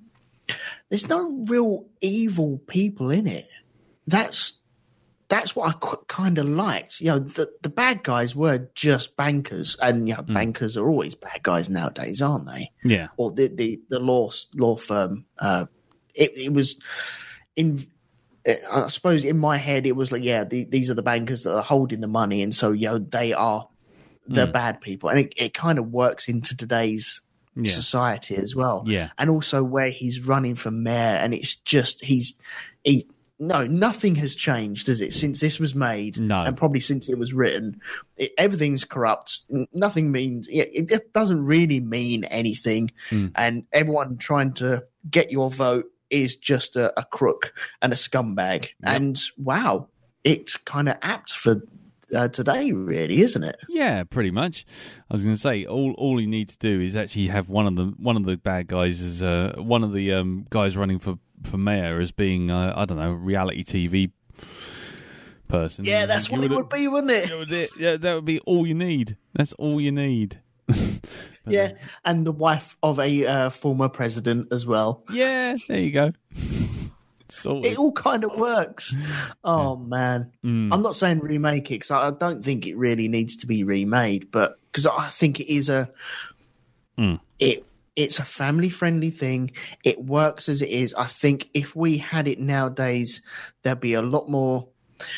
evil people in it. That's what I kind of liked. The bad guys were just bankers, and bankers are always bad guys nowadays, aren't they? Yeah. Or the law firm. It was in. I suppose in my head it was like, these are the bankers that are holding the money, and so they are the bad people, and it kind of works into today's society as well. Yeah. And also where he's running for mayor, and it's just nothing has changed, has it, since this was made? No. And probably since it was written. Everything's corrupt. Nothing means... It doesn't really mean anything. And everyone trying to get your vote is just a crook and a scumbag. Yep. And, wow, it's kind of apt for today, really, isn't it? Yeah, pretty much. I was going to say, all you need to do is actually have one of the bad guys as one of the guys running for mayor as being I don't know, reality TV person. Yeah, that's what it would be, wouldn't it? That was it. Yeah, that would be all you need. That's all you need. Yeah, and the wife of a former president as well. Yeah, there you go. It all kind of works. Oh man, I'm not saying remake it because I don't think it really needs to be remade, but because I think it is it's a family-friendly thing. It works as it is. I think if we had it nowadays, there'd be a lot more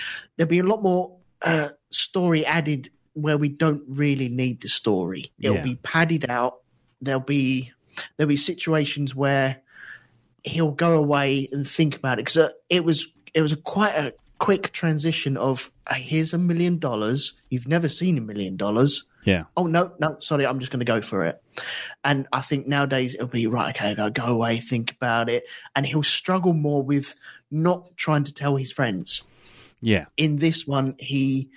story added where we don't really need the story. It'll be padded out. There'll be situations where he'll go away and think about it, because it was quite a quick transition of here's $1 million. You've never seen $1 million. Yeah. Oh, no, sorry, I'm just going to go for it. And I think nowadays it'll be, right, okay, go away, think about it. And he'll struggle more with not trying to tell his friends. Yeah. In this one, he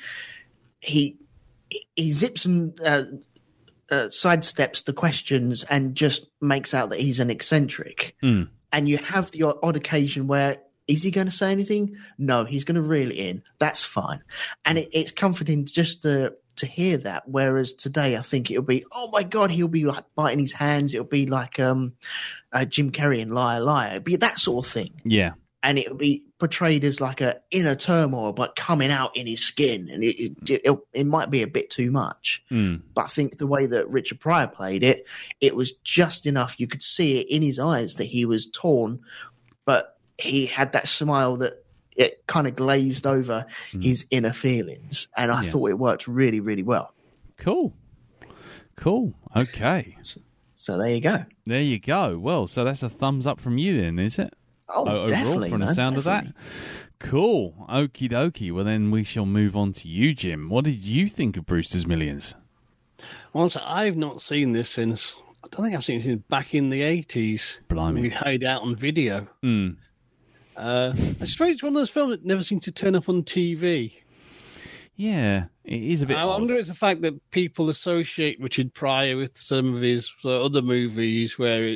zips and sidesteps the questions and just makes out that he's an eccentric. And you have the odd occasion where, is he going to say anything? No, he's going to reel it in. That's fine. And it's comforting just to hear that. Whereas today, I think it'll be, oh my God, he'll be like biting his hands. It'll be like Jim Carrey in Liar Liar. It'll be that sort of thing. Yeah. And it'll be portrayed as like a inner turmoil, but coming out in his skin. And it might be a bit too much. But I think the way that Richard Pryor played it, it was just enough. You could see it in his eyes that he was torn, but he had that smile that it kind of glazed over his inner feelings. And I thought it worked really, really well. Cool. Okay. So there you go. There you go. Well, so that's a thumbs up from you then, is it? Oh, overall, definitely. From the sound definitely. of that. Cool. Okie dokie. Well, then we shall move on to you, Jim. What did you think of Brewster's Millions? Well, so I've not seen this since, I don't think I've seen it since back in the 80s. Blimey. We had it out on video. It's strange, one of those films that never seemed to turn up on TV. Yeah, it is a bit I odd. wonder if it's the fact that people associate Richard Pryor with some of his other movies where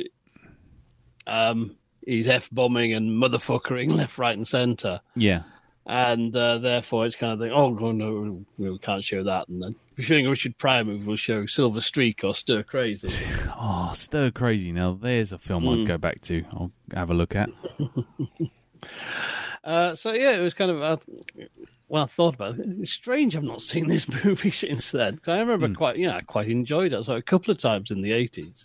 he's F-bombing and motherfuckering left, right, and centre. Yeah. And therefore it's kind of like, oh, no, we can't show that. And then if you're showing a Richard Pryor movie, we'll show Silver Streak or Stir Crazy. Oh, Stir Crazy. Now, there's a film I'd go back to. I'll have a look at. So, yeah, it was kind of... Well, I thought about it. It's strange I've not seen this movie since then. Because I remember I quite enjoyed it. I saw it a couple of times in the 80s.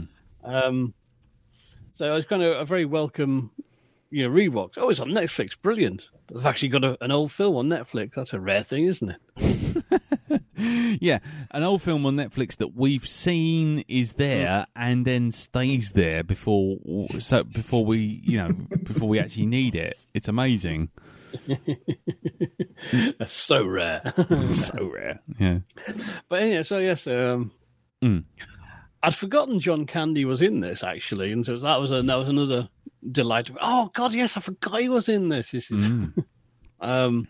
So it was kind of a very welcome, rewatch. Oh, it's on Netflix. Brilliant. They've actually got an old film on Netflix. That's a rare thing, isn't it? Yeah, an old film on Netflix that we've seen is there and then stays there before we actually need it. It's amazing. That's so rare. So rare. Yeah. But anyway, so yes, I'd forgotten John Candy was in this actually, and so that was another delight. Oh God, yes, I forgot he was in this. This is, and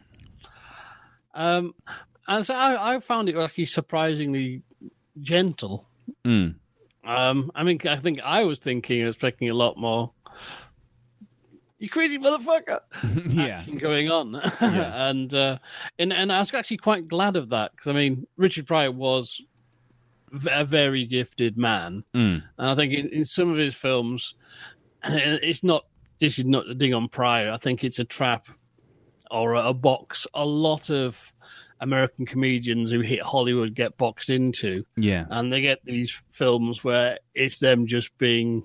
so I found it actually surprisingly gentle. I think I was expecting a lot more. You crazy motherfucker! Action going on, and I was actually quite glad of that because Richard Pryor was a very gifted man, and I think in some of his films, and this is not a ding on Pryor. I think it's a trap or a box a lot of American comedians who hit Hollywood get boxed into. Yeah, and they get these films where it's them just being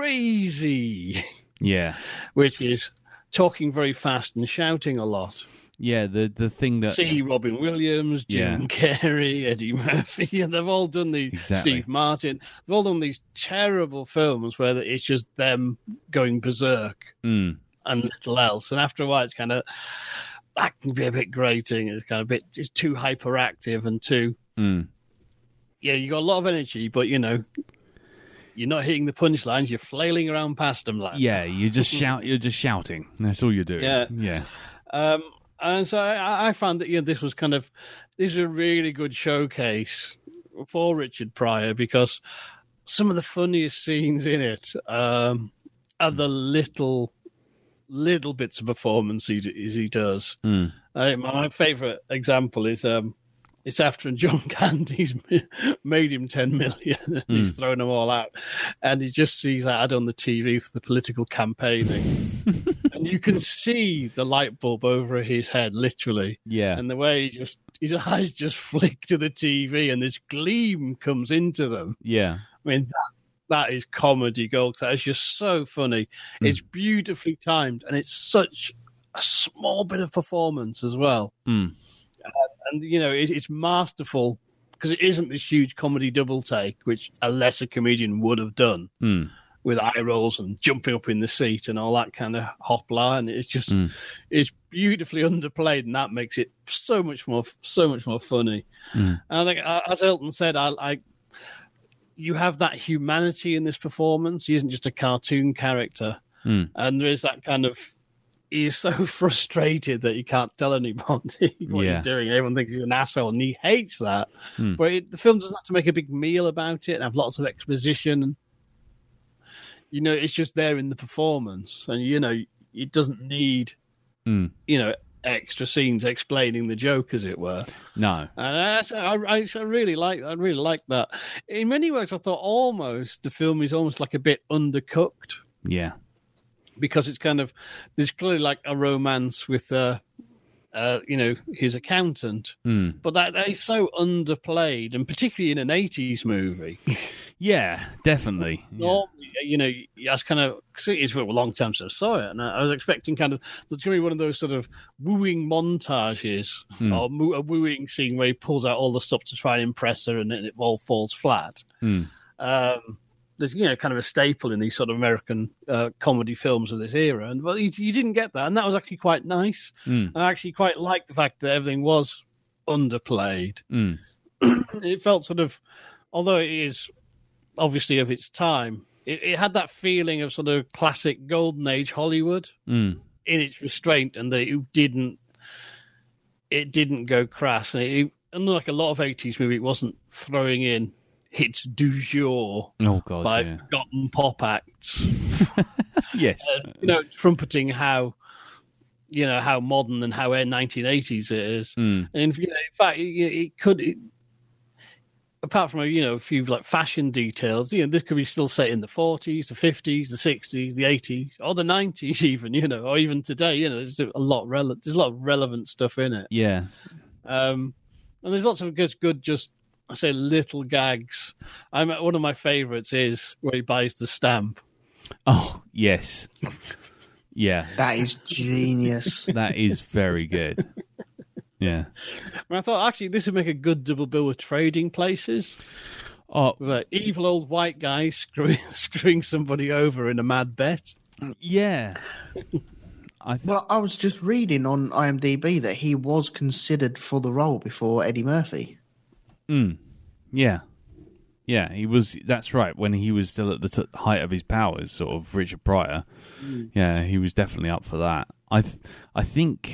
crazy. Yeah, which is talking very fast and shouting a lot. Yeah, the thing that See Robin Williams, Jim Carrey, Eddie Murphy, and they've all done Steve Martin. They've all done these terrible films where it's just them going berserk and little else. And after a while, it's kind of that can be a bit grating. It's kind of it's too hyperactive and too. Yeah, you got a lot of energy, but you're not hitting the punchlines. You're flailing around past them, like you just shout. You're just shouting. That's all you're doing. Yeah. And so I found that this was this is a really good showcase for Richard Pryor, because some of the funniest scenes in it are the little bits of performance he does. My favourite example is it's after John Candy's made him 10 million and he's thrown them all out, and he just sees that ad on the TV for the political campaigning. And you can see the light bulb over his head, literally. Yeah. And the way his eyes just flick to the TV and this gleam comes into them. Yeah. I mean, that is comedy gold. That is just so funny. It's beautifully timed, and it's such a small bit of performance as well. And it's masterful, because it isn't this huge comedy double take, which a lesser comedian would have done. With eye rolls and jumping up in the seat and all that kind of hopla, and it's just it's beautifully underplayed, and that makes it so much more funny. And I think, as Elton said, you have that humanity in this performance. He isn't just a cartoon character, and there is that kind of. He's so frustrated that he can't tell anybody what he's doing. Everyone thinks he's an asshole, and he hates that. But the film doesn't have to make a big meal about it and have lots of exposition. It's just there in the performance, and it doesn't need, extra scenes explaining the joke, as it were. No, and I really like that. In many ways, I thought almost the film is almost like a bit undercooked. Yeah, because it's there's clearly like a romance with his accountant, but that is so underplayed, and particularly in an 80s movie. Yeah, definitely. Normally, that's it's for a long time since I saw it, and I was expecting there's going to be one of those sort of wooing montages or a wooing scene where he pulls out all the stuff to try and impress her, and then it all falls flat. There's kind of a staple in these sort of American comedy films of this era, but you didn't get that, and that was actually quite nice. And I actually quite liked the fact that everything was underplayed. It felt although it is obviously of its time, it had that feeling of sort of classic golden age Hollywood in its restraint, and that it didn't go crass. And unlike a lot of 80s movie, it wasn't throwing in hits du jour by forgotten pop acts. Yes. Trumpeting how modern and how 1980s it is. And in fact, it could, apart from a few like fashion details, this could be still set in the 40s, the 50s, the 60s, the 80s, or the 90s even, or even today. There's a lot of relevant stuff in it. Yeah. And there's lots of good just, I say, little gags. One of my favourites is where he buys the stamp. Oh, yes. Yeah. That is genius. That is very good. Yeah. I thought, actually, this would make a good double bill with Trading Places. Oh, with an evil old white guy screwing somebody over in a mad bet. Yeah. Well, I was just reading on IMDb that he was considered for the role before Eddie Murphy. Yeah. Yeah, he was. That's right. When he was still at the height of his powers, sort of Richard Pryor. Yeah, he was definitely up for that. I think.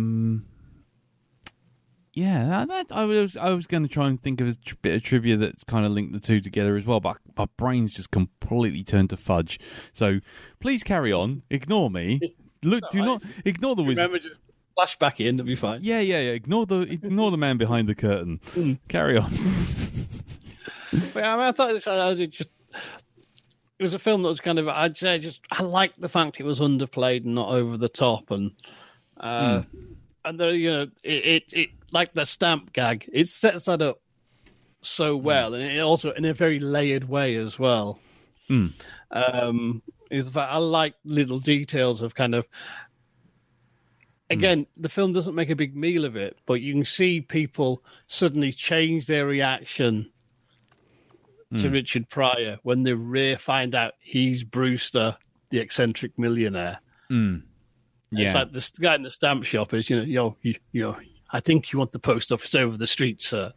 Yeah, I was going to try and think of a bit of trivia that's kind of linked the two together as well, but my brain's just completely turned to fudge. So please carry on. Ignore me. Look, do not ignore the wizard. Remember, just flashback in, it'll be fine. Yeah. Ignore the man behind the curtain. Carry on. But, I thought it was a film that was kind of, I'd say, I liked the fact it was underplayed and not over the top, and it like the stamp gag, it sets that up so well, and it also in a very layered way as well. I like little details of kind of again, the film doesn't make a big meal of it, but you can see people suddenly change their reaction to Richard Pryor when they find out he's Brewster, the eccentric millionaire. Yeah. It's like the guy in the stamp shop is, yo, I think you want the post office over the street, sir.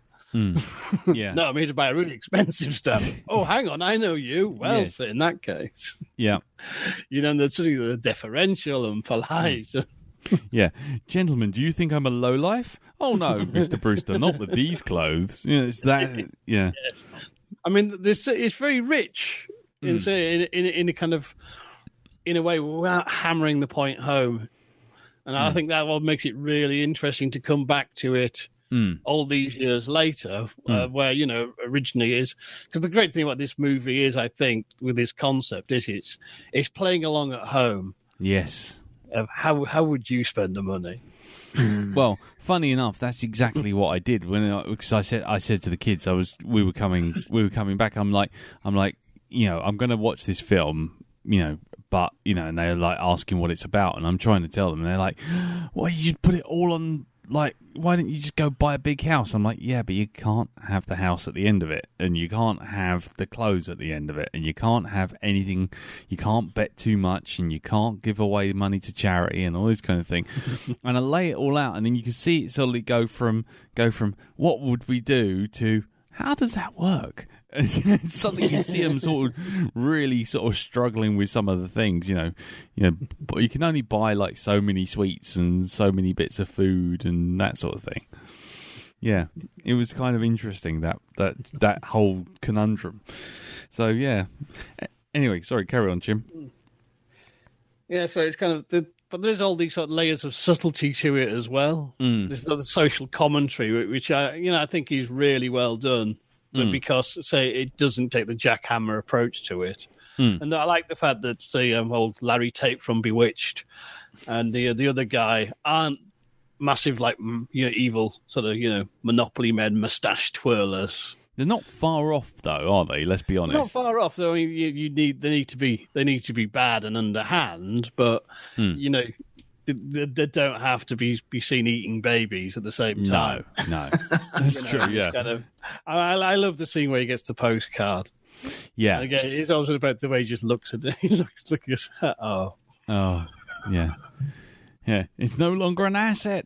Yeah. No, I'm here to buy a really expensive stamp. Oh, hang on, I know you. Well, Yes. so in that case, Yeah. and they're deferential and polite. Yeah. Gentlemen, do you think I'm a lowlife? Oh, no, Mr. Brewster, not with these clothes. It's that. Yeah. Yes. I mean, it's very rich in a kind of, in a way, without hammering the point home. And I think that what makes it really interesting to come back to it all these years later, where, originally is. Because the great thing about this movie is, I think, with this concept, is it's playing along at home. Yes. Of how would you spend the money? Well, funny enough, that's exactly what I did because I said to the kids, we were coming back. I'm like, I'm going to watch this film, but and they're like asking what it's about, and I'm trying to tell them, and they're like, why did you put it all on? Like, why didn't you just go buy a big house? I'm like, yeah, but you can't have the house at the end of it, and you can't have the clothes at the end of it, and you can't have anything. You can't bet too much, and you can't give away money to charity and all this kind of thing. And I lay it all out, and then you can see it suddenly go from what would we do to how does that work? And suddenly you see them sort of struggling with some of the things, but you can only buy like so many sweets and so many bits of food and that sort of thing. Yeah, it was kind of interesting that whole conundrum. So yeah. Anyway, sorry, carry on, Jim. Yeah, so it's kind of but there's all these sort of layers of subtlety to it as well. There's another social commentary, which I think is really well done. But because, say, it doesn't take the jackhammer approach to it. And I like the fact that, say, old Larry Tate from Bewitched and the other guy aren't massive, like, evil sort of, Monopoly men, moustache twirlers. They're not far off, though, are they? Let's be honest. Not far off, though. I mean, they need to be bad and underhand, but they don't have to be seen eating babies at the same time. No, that's true. Yeah, kind of. I love the scene where he gets the postcard. Yeah, and again, it's also about the way he just looks at it. He looks like this. Oh, yeah. It's no longer an asset.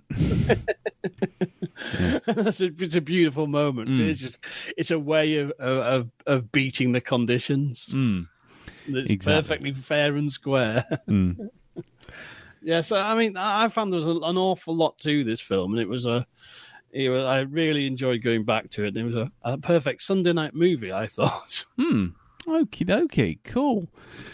It's a beautiful moment. It's a way of beating the conditions. It's exactly. Perfectly fair and square. Yeah, so I mean, I found there was an awful lot to this film, and I really enjoyed going back to it. And it was a perfect Sunday night movie, I thought. Okie dokie, cool.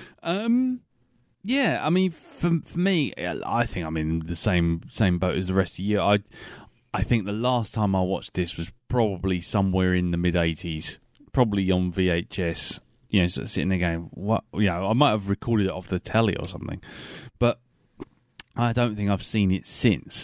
Yeah, I mean, for me, I think I'm in the same boat as the rest of the year. I think the last time I watched this was probably somewhere in the mid-'80s, probably on VHS. Sort of sitting there going, "What?" I might have recorded it off the telly or something, but I don't think I've seen it since.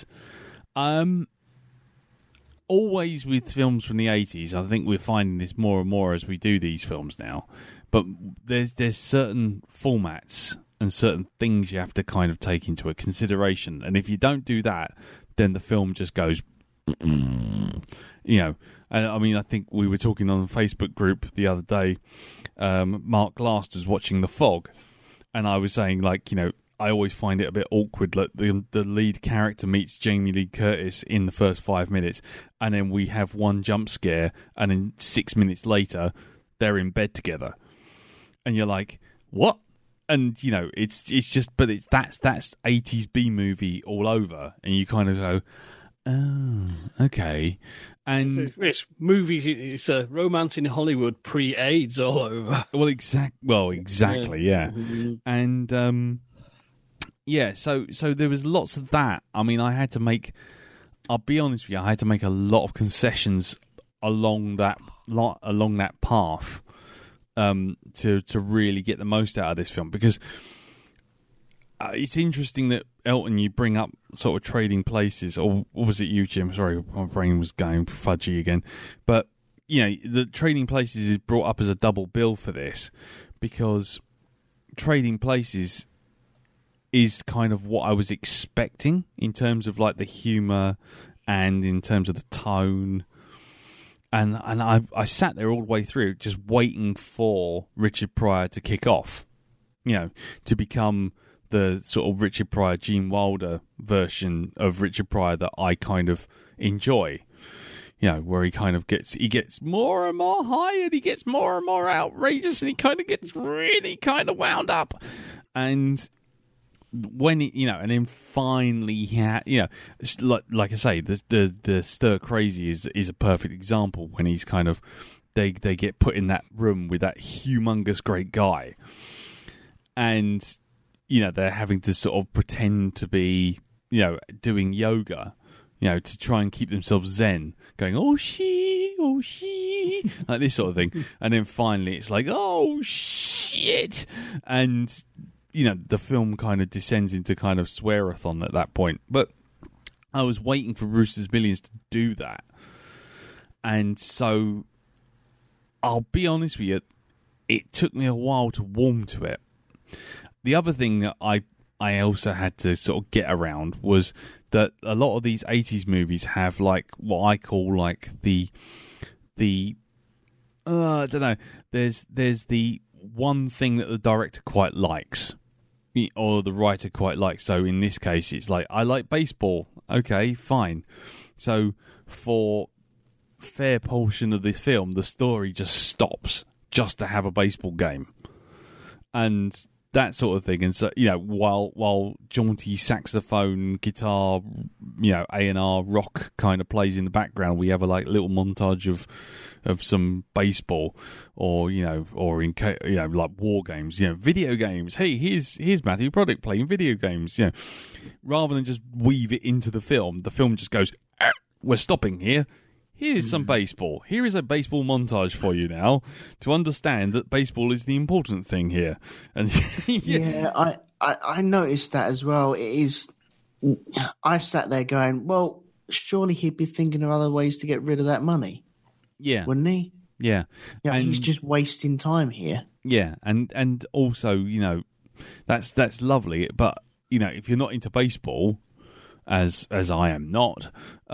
Always with films from the 80s, I think we're finding this more and more as we do these films now. But there's certain formats and certain things you have to kind of take into a consideration. And if you don't do that, then the film just goes, And I mean, I think we were talking on the Facebook group the other day. Mark Last was watching The Fog, and I was saying, I always find it a bit awkward that the lead character meets Jamie Lee Curtis in the first 5 minutes, and then we have one jump scare, and then 6 minutes later, they're in bed together. And you're like, what? And, it's just, but that's 80s B-movie all over, and you kind of go, oh, okay. And it's movies, it's a romance in Hollywood pre-AIDS all over. Well, exactly, yeah. Mm-hmm. And, yeah, so there was lots of that. I mean, I'll be honest with you, I had to make a lot of concessions along that path to really get the most out of this film, because it's interesting that, Elton, you bring up sort of Trading Places, or was it you, Jim? Sorry, my brain was going fudgy again. But, the Trading Places is brought up as a double bill for this, because Trading Places is kind of what I was expecting in terms of like the humour and in terms of the tone. And I sat there all the way through just waiting for Richard Pryor to kick off, to become the sort of Richard Pryor, Gene Wilder version of Richard Pryor that I kind of enjoy. Where he gets more and more high and he gets more and more outrageous and he kind of gets really kind of wound up. And when and then finally, like I say, the stir crazy is a perfect example when he's kind of they get put in that room with that humongous great guy, and they're having to sort of pretend to be doing yoga, to try and keep themselves zen, going oh she like this sort of thing, and then finally it's like oh shit, and the film kind of descends into kind of swearathon at that point. But I was waiting for Brewsters Millions to do that. And so I'll be honest with you, it took me a while to warm to it. The other thing that I also had to sort of get around was that a lot of these 80s movies have like what I call like the I don't know, there's the one thing that the director quite likes, or the writer quite likes. So in this case, it's like, I like baseball. Okay, fine. So for a fair portion of this film, the story just stops just to have a baseball game. And that sort of thing. And so, while jaunty saxophone, guitar, A&R rock kind of plays in the background, we have a like little montage of some baseball, or in like war games, video games. Hey, here's Matthew Broderick playing video games. Rather than just weave it into the film just goes, we're stopping here. Here's some baseball. Here is a baseball montage for you now to understand that baseball is the important thing here. And I noticed that as well. It is. I sat there going, well, surely he'd be thinking of other ways to get rid of that money. Yeah, wouldn't he? Yeah, and he's just wasting time here. Yeah, and also that's lovely, but if you're not into baseball, as I am not,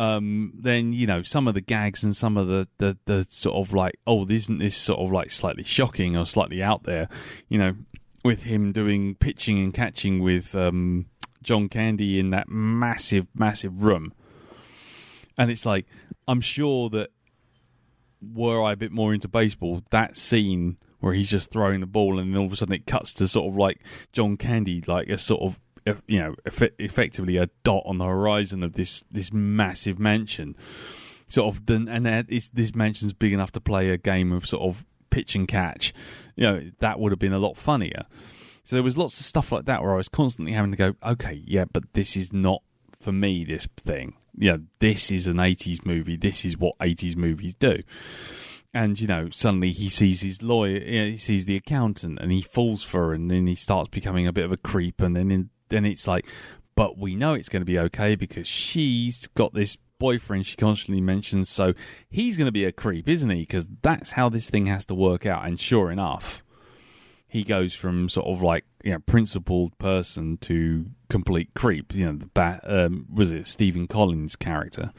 then some of the gags and some of the sort of like, oh, isn't this sort of like slightly shocking or slightly out there, with him doing pitching and catching with John Candy in that massive room, and it's like, I'm sure that were I a bit more into baseball, that scene where he's just throwing the ball and then all of a sudden it cuts to sort of like John Candy, like a sort of effectively a dot on the horizon of this massive mansion, sort of, and this mansion's big enough to play a game of sort of pitch and catch. That would have been a lot funnier. So there was lots of stuff like that where I was constantly having to go, okay, yeah, but this is not for me, this thing. This is an 80s movie. This is what 80s movies do. And, suddenly he sees his lawyer, he sees the accountant, and he falls for her, and then he starts becoming a bit of a creep, and then it's like, but we know it's going to be okay because she's got this boyfriend she constantly mentions, so he's going to be a creep, isn't he? Because that's how this thing has to work out. And sure enough, he goes from sort of like, principled person to complete creep. Was it Stephen Collins' character?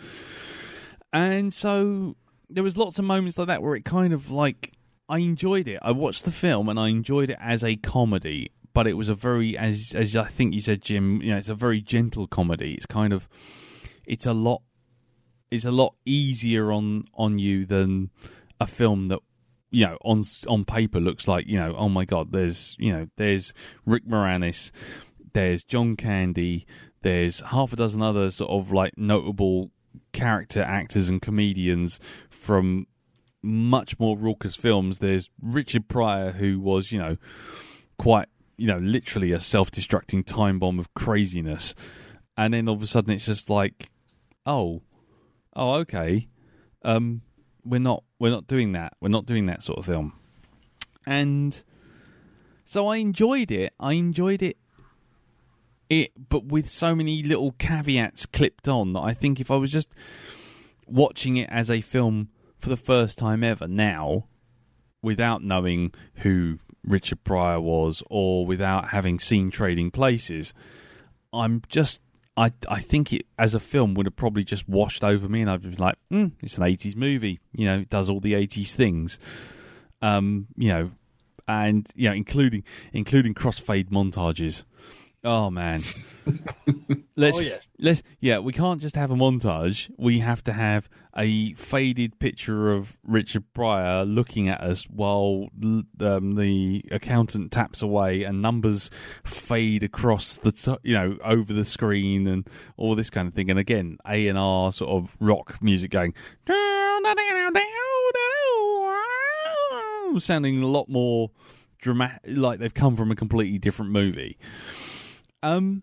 And so there was lots of moments like that where it kind of like, I enjoyed it. I watched the film and I enjoyed it as a comedy, but it was a very, as I think you said, Jim, it's a very gentle comedy. It's kind of, it's a lot easier on you than a film that, on paper looks like, oh my God, there's Rick Moranis, there's John Candy, there's half a dozen other sort of like notable character actors and comedians from much more raucous films. There's Richard Pryor, who was, quite, literally a self-destructing time bomb of craziness. And then all of a sudden it's just like, oh, okay. We're not doing that. We're not doing that sort of film. And so I enjoyed it. But with so many little caveats clipped on that I think if I was just watching it as a film for the first time ever now, without knowing who Richard Pryor was, or without having seen Trading Places, I think it as a film would have probably just washed over me, and I'd be like, it's an 80s movie, it does all the 80s things, and including crossfade montages. Oh man. We can't just have a montage. We have to have a faded picture of Richard Pryor looking at us while the accountant taps away and numbers fade across the over the screen and all this kind of thing. And again, A&R sort of rock music going, sounding a lot more dramatic, like they've come from a completely different movie. And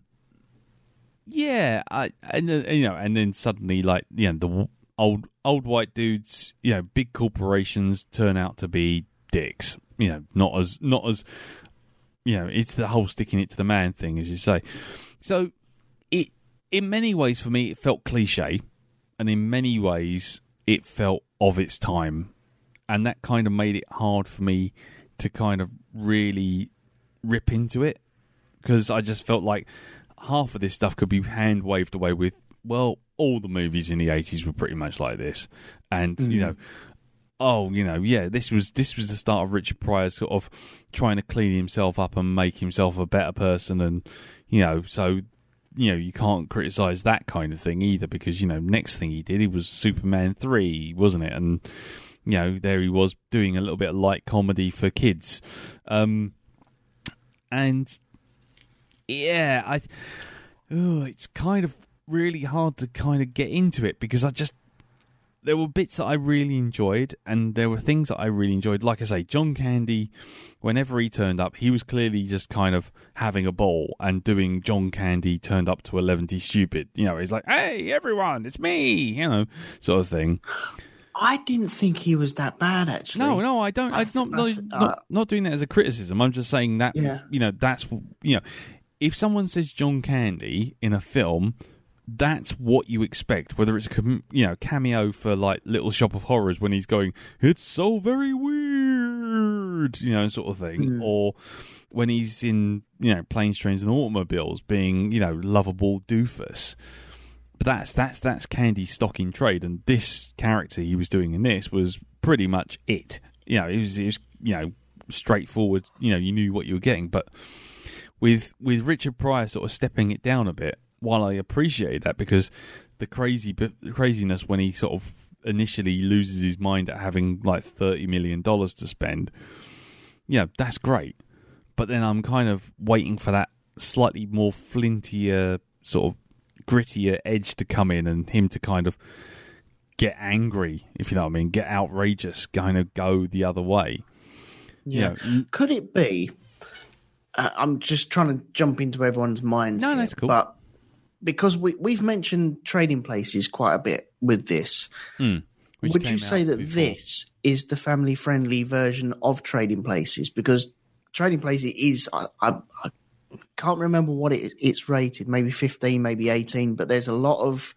then suddenly, the old white dudes, big corporations turn out to be dicks. Not as it's the whole sticking it to the man thing, as you say. So, in many ways, for me, it felt cliche, and in many ways, it felt of its time, and that kind of made it hard for me to kind of really rip into it. Because I just felt like half of this stuff could be hand waved away with, well, all the movies in the 80s were pretty much like this. And, this was the start of Richard Pryor sort of trying to clean himself up and make himself a better person. And, so, you can't criticise that kind of thing either because, next thing he did, he was Superman 3, wasn't it? And, there he was doing a little bit of light comedy for kids. It's kind of really hard to kind of get into it because there were bits that I really enjoyed and there were things that I really enjoyed. Like I say, John Candy, whenever he turned up, he was clearly just kind of having a ball and doing John Candy turned up to 11 Stupid. He's like, hey, everyone, it's me, sort of thing. I didn't think he was that bad, actually. No, I don't. I'm not doing that as a criticism. I'm just saying that, that's, if someone says John Candy in a film, that's what you expect. Whether it's a cameo for like Little Shop of Horrors when he's going, it's so very weird, sort of thing, or when he's in Planes, Trains and Automobiles being lovable doofus. But that's Candy's stock in trade, and this character he was doing in this was pretty much it. It was straightforward. You knew what you were getting, but with Richard Pryor sort of stepping it down a bit, while I appreciate that because the craziness when he sort of initially loses his mind at having like $30 million to spend, that's great. But then I'm kind of waiting for that slightly more flintier, sort of grittier edge to come in and him to kind of get angry, if you know what I mean, get outrageous, kind of go the other way. Yeah. Could it be... I'm just trying to jump into everyone's minds. No, that's cool. But because we've mentioned Trading Places quite a bit with this, would you say that this is the family-friendly version of Trading Places? Because Trading Places is, I can't remember what it's rated, maybe 15, maybe 18, but there's a lot of,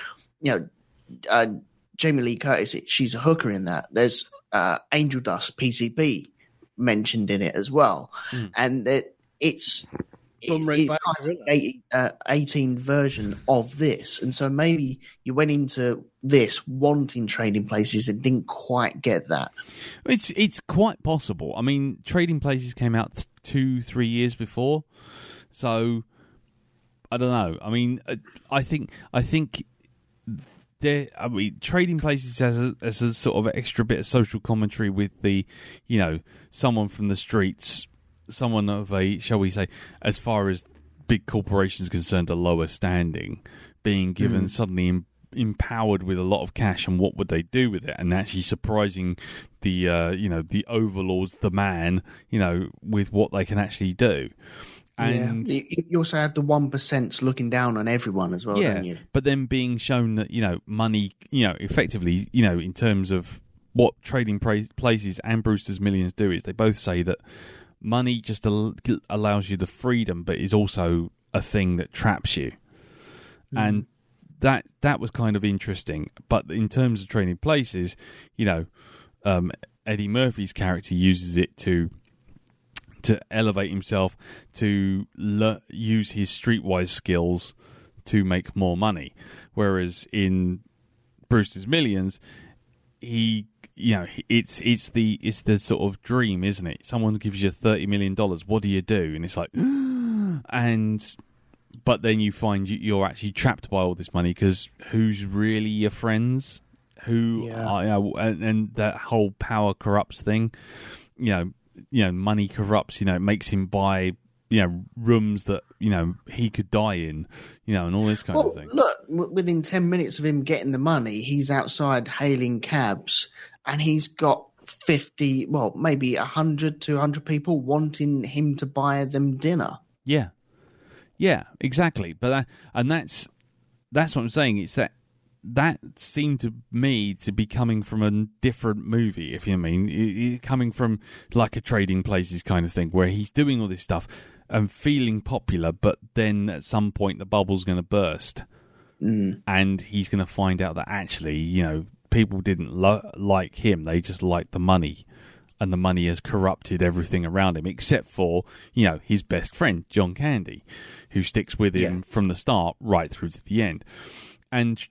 Jamie Lee Curtis, she's a hooker in that. There's Angel Dust, PCP, mentioned in it as well, and it's kind of 18 version of this, and so maybe you went into this wanting Trading Places and didn't quite get that. It's quite possible. I mean, Trading Places came out 2-3 years before, so I don't know. I mean, I think Trading Places as a sort of extra bit of social commentary with the, someone from the streets, someone of a, shall we say, as far as big corporations concerned, a lower standing, being given suddenly empowered with a lot of cash, and what would they do with it? And actually surprising the, the overlords, the man, with what they can actually do. And you also have the 1% looking down on everyone as well, don't you? But then being shown that, money, effectively, in terms of what Trading Places and Brewsters Millions do, is they both say that money just allows you the freedom, but is also a thing that traps you. And that was kind of interesting. But in terms of Trading Places, Eddie Murphy's character uses it to to elevate himself, to use his streetwise skills to make more money. Whereas in Brewster's Millions, it's the sort of dream, isn't it? Someone gives you $30 million. What do you do? And it's like, but then you find you're actually trapped by all this money, because who's really your friends? Who are, and that whole power corrupts thing. Money corrupts. It makes him buy rooms that he could die in. And all this kind of thing. Look, within 10 minutes of him getting the money, he's outside hailing cabs, and he's got 50, well, maybe 100, 200 people wanting him to buy them dinner. Yeah, exactly. But that's what I'm saying. It's that seemed to me to be coming from a different movie, if you mean. Coming from like a Trading Places kind of thing, where he's doing all this stuff and feeling popular, but then at some point the bubble's going to burst, and he's going to find out that actually, people didn't like him. They just liked the money. And the money has corrupted everything around him, except for, his best friend, John Candy, who sticks with him from the start right through to the end. And,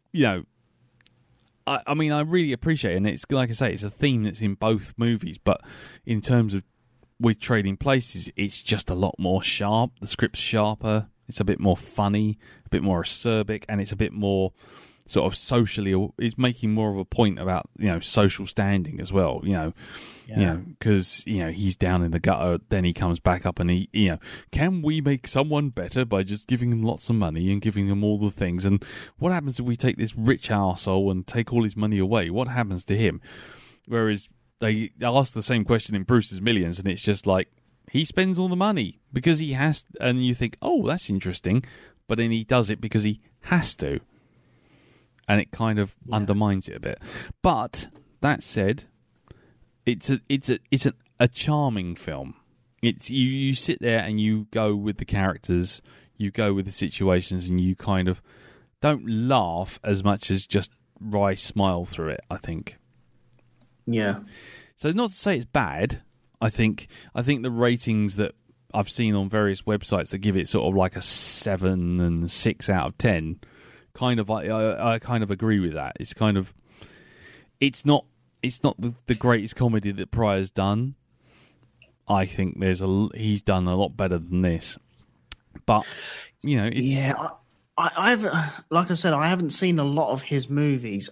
I mean, I really appreciate it. And it's, like I say, it's a theme that's in both movies. But in terms of with Trading Places, it's just a lot more sharp. The script's sharper. It's a bit more funny, a bit more acerbic, and it's a bit more sort of socially, is making more of a point about social standing as well. Because he's down in the gutter, then he comes back up, and he can we make someone better by just giving him lots of money and giving him all the things? And what happens if we take this rich arsehole and take all his money away? What happens to him? Whereas they ask the same question in Brewster's Millions, and it's just like he spends all the money because he has, and you think, oh, that's interesting, but then he does it because he has to. And it kind of undermines it a bit. But that said, it's a charming film. It's you sit there and you go with the characters, you go with the situations, and you kind of don't laugh as much as just wry smile through it, I think. Yeah. So not to say it's bad. I think the ratings that I've seen on various websites that give it sort of like a 7 and 6 out of 10. Kind of, I kind of agree with that. It's kind of, it's not the greatest comedy that Pryor's done. I think he's done a lot better than this. But it's, I've like I said, I haven't seen a lot of his movies.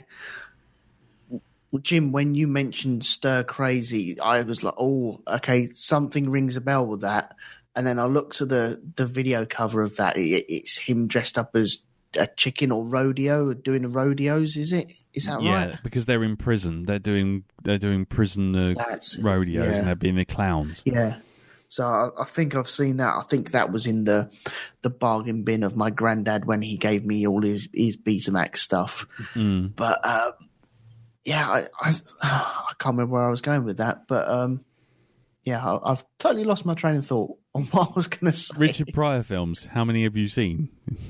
Jim, when you mentioned Stir Crazy, I was like, oh, okay, something rings a bell with that. And then I looked at the video cover of that. It's him dressed up as a chicken or doing the rodeos, is it? Is that right? Yeah, because they're in prison. They're doing prison rodeos, and they're being the clowns. Yeah. So I think I've seen that. I think that was in the bargain bin of my granddad when he gave me all his Betamax stuff. Mm. But I can't remember where I was going with that. But I've totally lost my train of thought on what I was going to say. Richard Pryor films. How many have you seen?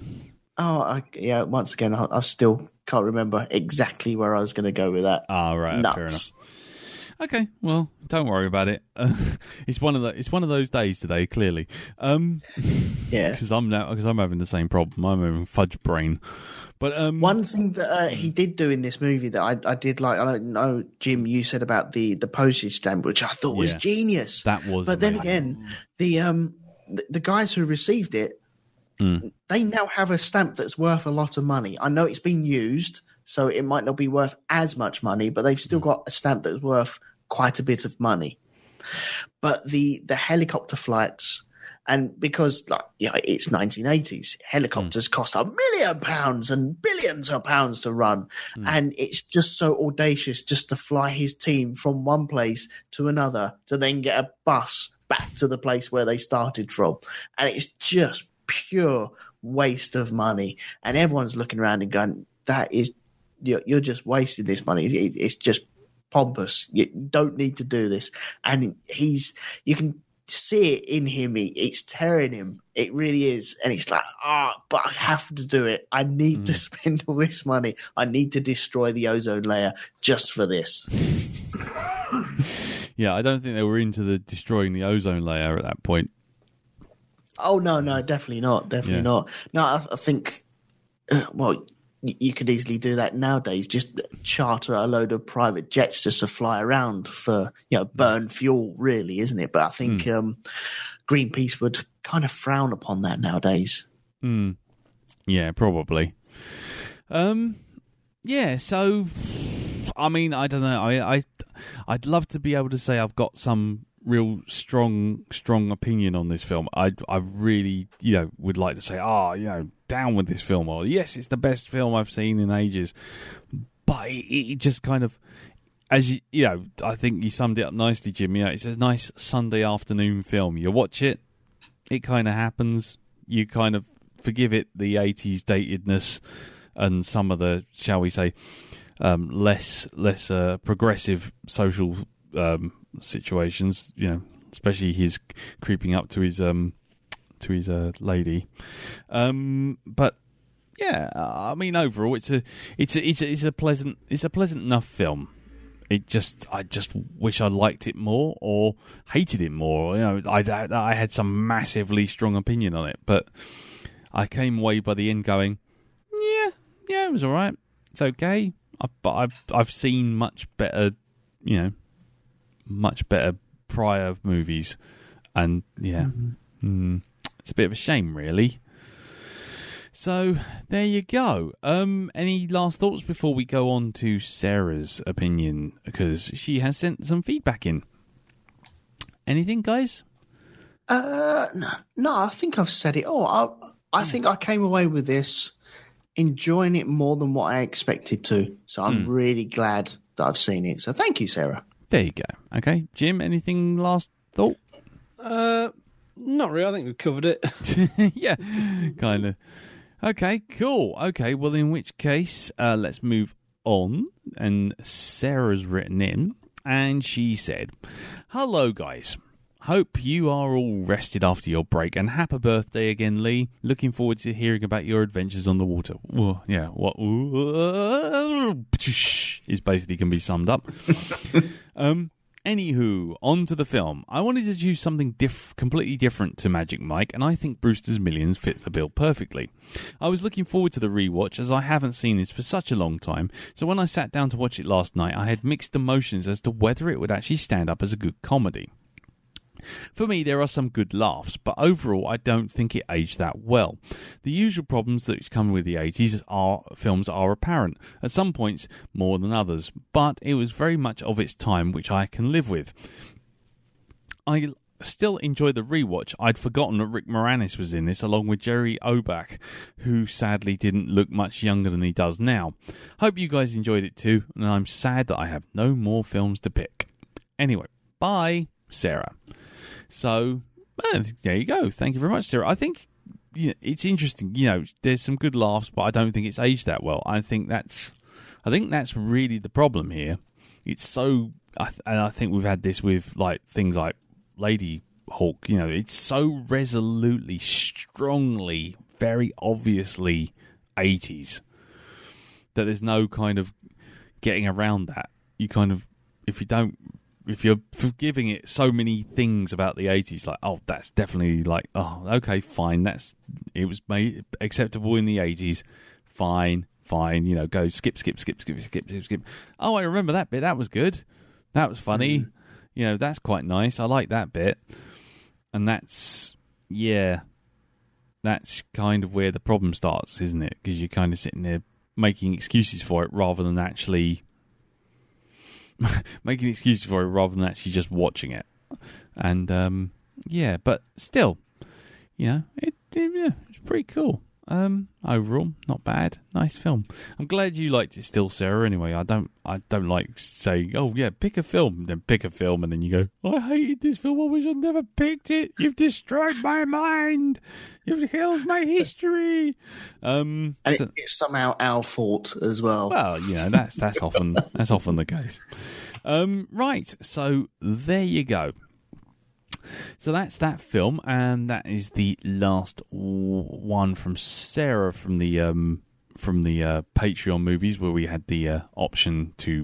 Once again, I still can't remember exactly where I was going to go with that. Right, Nuts. fair enough. Okay, well, don't worry about it. It's one of those days today, clearly. Because I'm having the same problem. I'm having fudge brain. But one thing that he did do in this movie that I did like, I don't know, Jim, you said about the postage stamp, which I thought was genius. That was. But then again, the guys who received it, they now have a stamp that's worth a lot of money. I know it's been used, so it might not be worth as much money, but they've still got a stamp that's worth quite a bit of money. But the helicopter flights, and because it's 1980s, helicopters cost £1 million and billions of pounds to run, and it's just so audacious just to fly his team from one place to another to then get a bus back to the place where they started from, and it's just pure waste of money. And everyone's looking around and going, "That is, you're just wasting this money. It's just pompous. You don't need to do this." And you can see it in him. It's tearing him. It really is. And it's like, but I have to do it. I need to spend all this money. I need to destroy the ozone layer just for this. Yeah, I don't think they were into the destroying the ozone layer at that point. Oh no, definitely not. Not. No, I think. Well, you could easily do that nowadays. Just charter a load of private jets just to fly around for burn fuel, really, isn't it? But I think Greenpeace would kind of frown upon that nowadays. Yeah, probably. Yeah, so I mean, I don't know. I'd love to be able to say I've got some real strong opinion on this film. I really, would like to say, down with this film, or yes, it's the best film I've seen in ages. But it just kind of, as I think you summed it up nicely, Jim. It's a nice Sunday afternoon film. You watch it, it kind of happens. You kind of forgive it the 80s datedness and some of the, shall we say, less progressive social situations. Especially his creeping up to his lady. But yeah, I mean, overall, it's a pleasant enough film. I just wish I liked it more or hated it more. I had some massively strong opinion on it, but I came away by the end going, yeah, it was all right. It's okay. But I've seen much better prior movies, and it's a bit of a shame, really. So there you go. Any last thoughts before we go on to Sarah's opinion, because she has sent some feedback in? Anything, guys? No, I think I've said it all. I think I came away with this enjoying it more than what I expected to. So I'm really glad that I've seen it. So thank you, Sarah. There you go. Okay, Jim, anything last thought? Not really. I think we've covered it. Yeah, kind of. Okay, cool. Okay, well, in which case, let's move on. And Sarah's written in, and she said, "Hello, guys. Hope you are all rested after your break, and happy birthday again, Lee. Looking forward to hearing about your adventures on the water." Well, yeah, what is basically can be summed up. Anywho, on to the film. I wanted to choose something completely different to Magic Mike, and I think Brewster's Millions fit the bill perfectly. I was looking forward to the rewatch, as I haven't seen this for such a long time, so when I sat down to watch it last night, I had mixed emotions as to whether it would actually stand up as a good comedy. For me, there are some good laughs, but overall I don't think it aged that well. The usual problems that come with the 80s films are apparent, at some points more than others, but it was very much of its time, which I can live with. I still enjoy the rewatch. I'd forgotten that Rick Moranis was in this, along with Jerry Orbach, who sadly didn't look much younger than he does now. Hope you guys enjoyed it too, and I'm sad that I have no more films to pick. Anyway, bye, Sarah. So, there you go. Thank you very much, Sarah. I think it's interesting. There's some good laughs, but I don't think it's aged that well. I think that's really the problem here. It's so, and I think we've had this with things like Lady Hawk. It's so resolutely, strongly, very obviously 80s that there's no kind of getting around that. You kind of, if you're forgiving it so many things about the 80s, that's definitely okay, fine, it was made acceptable in the 80s, fine, go skip. Oh, I remember that bit, that was good, that was funny, that's quite nice, I like that bit. And that's kind of where the problem starts, isn't it? Because you're kind of sitting there making excuses for it rather than actually just watching it. And but still, it's pretty cool. Overall, not bad, nice film. I'm glad you liked it still, Sarah. Anyway, I don't like saying, oh yeah, pick a film, then pick a film, and then you go, I hated this film, I wish I'd never picked it, you've destroyed my mind, you've killed my history. And it's somehow our fault as well. Well, that's often the case. Right, so there you go. So that's that film, and that is the last one from Sarah from the Patreon movies, where we had the option to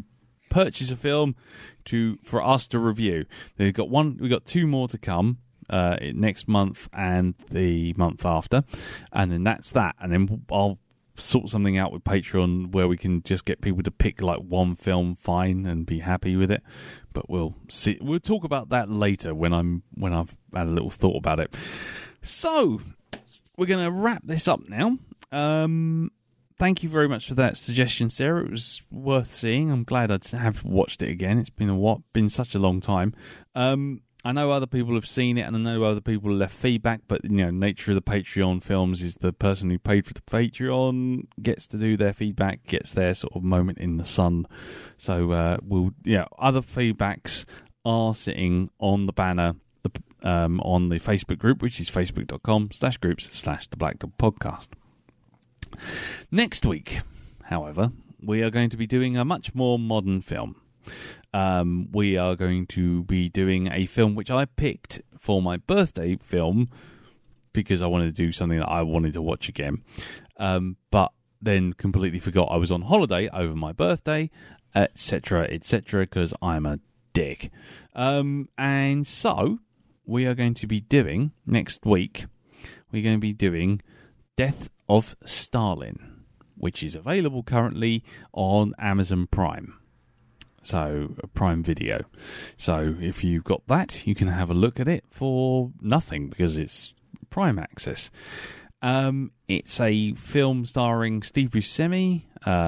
purchase a film for us to review. We've got 2 more to come next month and the month after, and then that's that. And then I'll sort something out with Patreon where we can just get people to pick like one film, fine, and be happy with it. But we'll see. We'll talk about that later when I've had a little thought about it. So we're going to wrap this up now. Thank you very much for that suggestion, Sarah. It was worth seeing. I'm glad I have watched it again. It's been such a long time. I know other people have seen it, and I know other people left feedback, but nature of the Patreon films is the person who paid for the Patreon gets to do their feedback, gets their sort of moment in the sun. So other feedbacks are sitting on the banner on the Facebook group, which is facebook.com/groups/The Black Dog Podcast. Next week, however, we are going to be doing a much more modern film. We are going to be doing a film which I picked for my birthday film because I wanted to do something that I wanted to watch again, but then completely forgot I was on holiday over my birthday, etc., because I'm a dick. And so we are going to be doing, next week, we're going to be doing Death of Stalin, which is available currently on Amazon Prime. So, Prime Video. So, if you've got that, you can have a look at it for nothing because it's Prime Access. It's a film starring Steve Buscemi,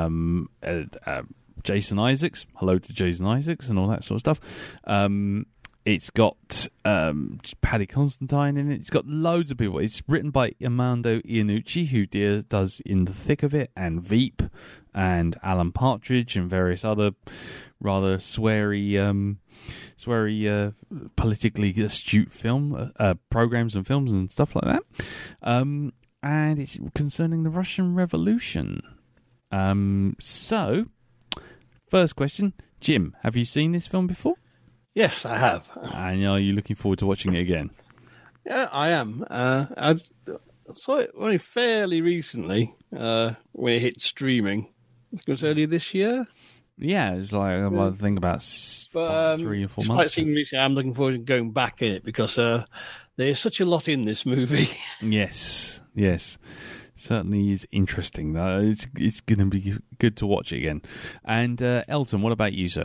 Jason Isaacs. Hello to Jason Isaacs and all that sort of stuff. It's got Paddy Constantine in it. It's got loads of people. It's written by Armando Iannucci, who does In the Thick of It and Veep and Alan Partridge and various other rather sweary, politically astute programs and films and stuff like that. And it's concerning the Russian Revolution. So, first question, Jim, have you seen this film before? Yes, I have. And are you looking forward to watching it again? Yeah, I am. I saw it only fairly recently when it hit streaming. It was earlier this year. Yeah, it's like I think about 3 or 4 months. I'm looking forward to going back in it because there's such a lot in this movie. Yes. Certainly is interesting. It's going to be good to watch it again. And Elton, what about you, sir?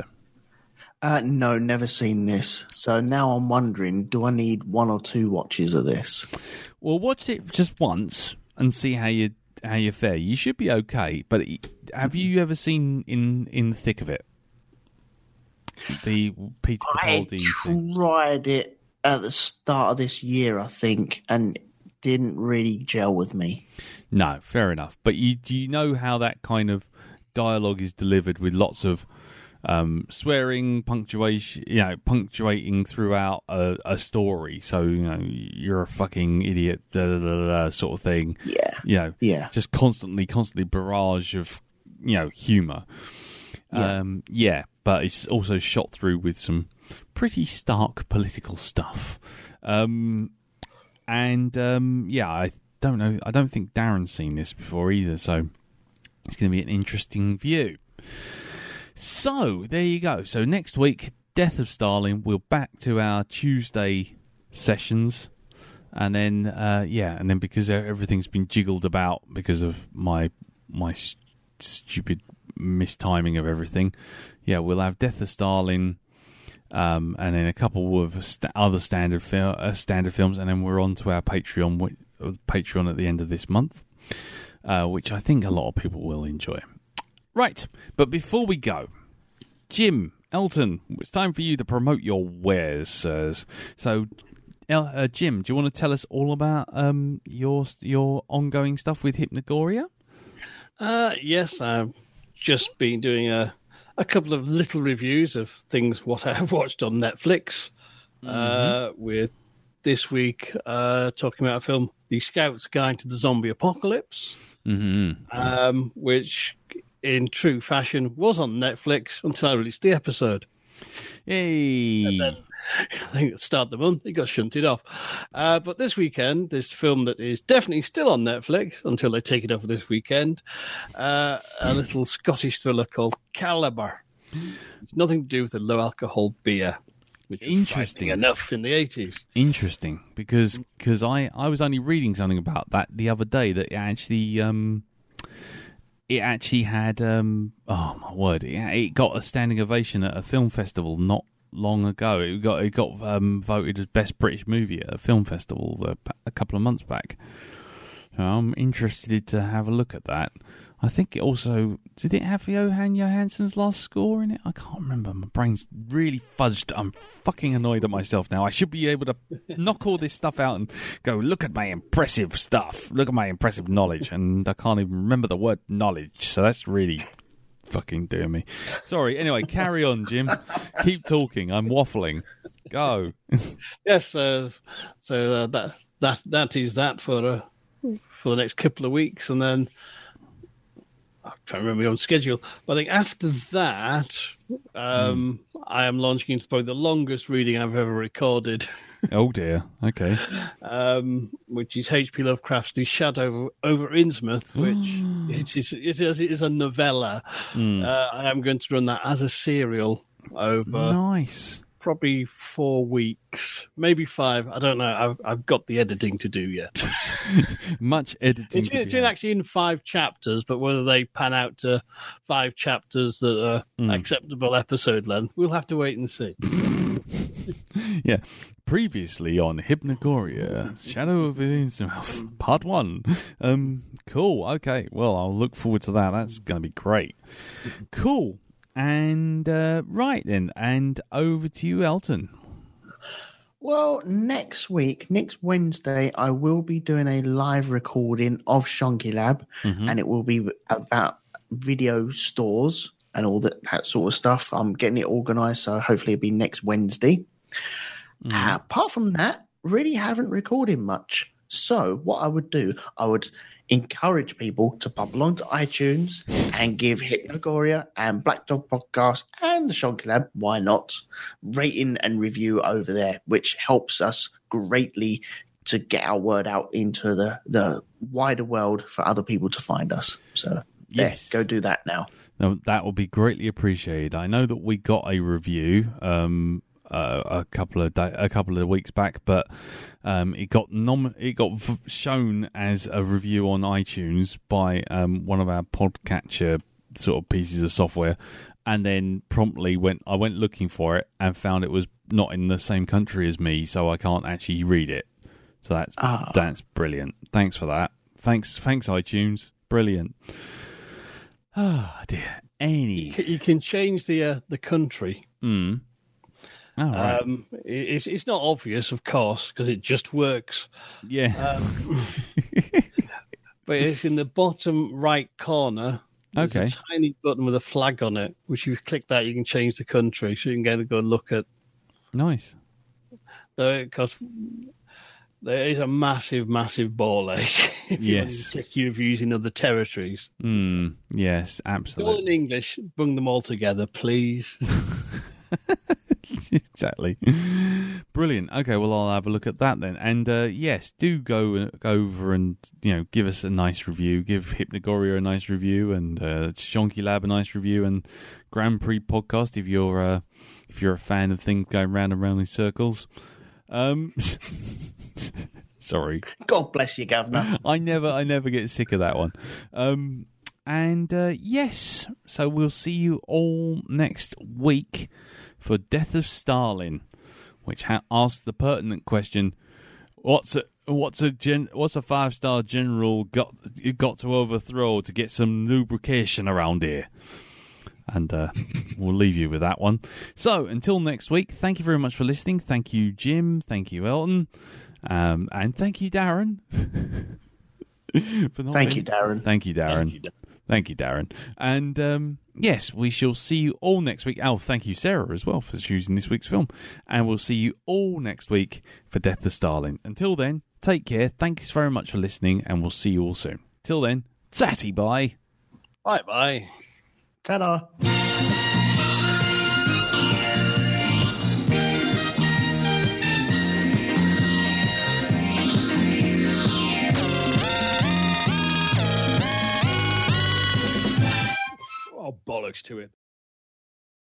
No, never seen this. So now I'm wondering, do I need 1 or 2 watches of this? Well, watch it just once and see how you fare. You should be okay. But have you ever seen In the Thick of It? The Peter Capaldi thing. I tried it at the start of this year, I think, and didn't really gel with me. No, fair enough. But do you know how that kind of dialogue is delivered with lots of swearing, punctuating throughout a story. So, you're a fucking idiot, sort of thing. Yeah. Just constantly barrage of, humour. Yeah. But it's also shot through with some pretty stark political stuff. I don't know. I don't think Darren's seen this before either, so it's going to be an interesting view. So, there you go. So, next week, Death of Stalin. We'll back to our Tuesday sessions. And then, because everything's been jiggled about because of my stupid mistiming of everything, we'll have Death of Stalin, and then a couple of other standard films, and then we're on to our Patreon at the end of this month, which I think a lot of people will enjoy. Right, but before we go, Jim, Elton, it's time for you to promote your wares, sirs. So, Jim, do you want to tell us all about your ongoing stuff with Hypnagoria? Yes, I've just been doing a couple of little reviews of things what I have watched on Netflix. With this week talking about a film, The Scout's Guide to the Zombie Apocalypse, which in true fashion was on Netflix until I released the episode. Hey! And then, I think at the start of the month, it got shunted off. But this weekend, this film that is definitely still on Netflix until they take it off this weekend, a little Scottish thriller called Calibre. Nothing to do with the low alcohol beer, which was Interesting enough in the 80s. Interesting, because I was only reading something about that the other day, that it actually had oh my word, it got a standing ovation at a film festival not long ago. It got voted as best British movie at a film festival a couple of months back. So I'm interested to have a look at that. I think it also... Did it have Johan Johansson's last score in it? I can't remember. My brain's really fudged. I'm fucking annoyed at myself now. I should be able to knock all this stuff out and go, look at my impressive stuff. Look at my impressive knowledge. And I can't even remember the word knowledge. So that's really fucking doing me. Sorry. Anyway, carry on, Jim. Keep talking. I'm waffling. Go. Yes, that is that for the next couple of weeks. And then... I'm trying to remember my own schedule. But I think after that, I am launching into probably the longest reading I've ever recorded. Oh, dear. Okay. Which is H.P. Lovecraft's The Shadow over Innsmouth, which is a novella. I am going to run that as a serial over... Nice. Probably 4 weeks, maybe 5. I don't know. I've got the editing to do yet. Much editing. It's actually in 5 chapters, but whether they pan out to 5 chapters that are acceptable episode length, we'll have to wait and see. Yeah. Previously on Hypnagoria, Shadow of Innsmouth, Part 1. Cool. Okay. Well, I'll look forward to that. That's going to be great. Cool. And right then, and over to you, Elton. Well, next Wednesday, I will be doing a live recording of Shonky Lab, and it will be about video stores and all that sort of stuff. I'm getting it organised, so hopefully it'll be next Wednesday. Apart from that, really haven't recorded much. So what I would do, I would encourage people to pop along to iTunes and give Hypnagoria and Black Dog Podcast and the Shonky Lab, why not, rating and review over there, which helps us greatly to get our word out into the wider world for other people to find us. So yes, go do that now. No, that will be greatly appreciated. I know that we got a review a couple of weeks back, but it got shown as a review on iTunes by one of our podcatcher sort of pieces of software, and then promptly I went looking for it and found it was not in the same country as me, so I can't actually read it. So that's brilliant. Thanks for that. Thanks iTunes. Brilliant. Oh dear. You can change the country. Oh, right. It's not obvious, of course, because it just works. Yeah. But it's in the bottom right corner. There's Okay. a tiny button with a flag on it, which if you click that, you can change the country, so you can go and look at. Nice. Because there is a massive, massive ball ache. If Yes. you click your views in other territories. Yes, All absolutely. in English, bring them all together, please. Exactly. Brilliant. Okay, well, I'll have a look at that then. And yes, do go over and give us a nice review. Give Hypnagoria a nice review, and Shonky Lab a nice review, and Grand Prix Podcast if you're a fan of things going round and round in circles. Sorry. God bless you, Governor. I never get sick of that one. And yes, so we'll see you all next week for Death of Stalin, which asks the pertinent question: what's a 5-star general got to overthrow to get some lubrication around here? And we'll leave you with that one. So until next week, thank you very much for listening. Thank you, Jim. Thank you, Elton. And thank you, Darren. Thank you, Darren. Thank you, Darren. Thank you, Darren. And yes, we shall see you all next week. Oh, thank you, Sarah, as well, for choosing this week's film. And we'll see you all next week for Death of Stalin. Until then, take care. Thanks very much for listening, and we'll see you all soon. Till then, tatty bye. Bye-bye. Ta-da. Oh, bollocks to it.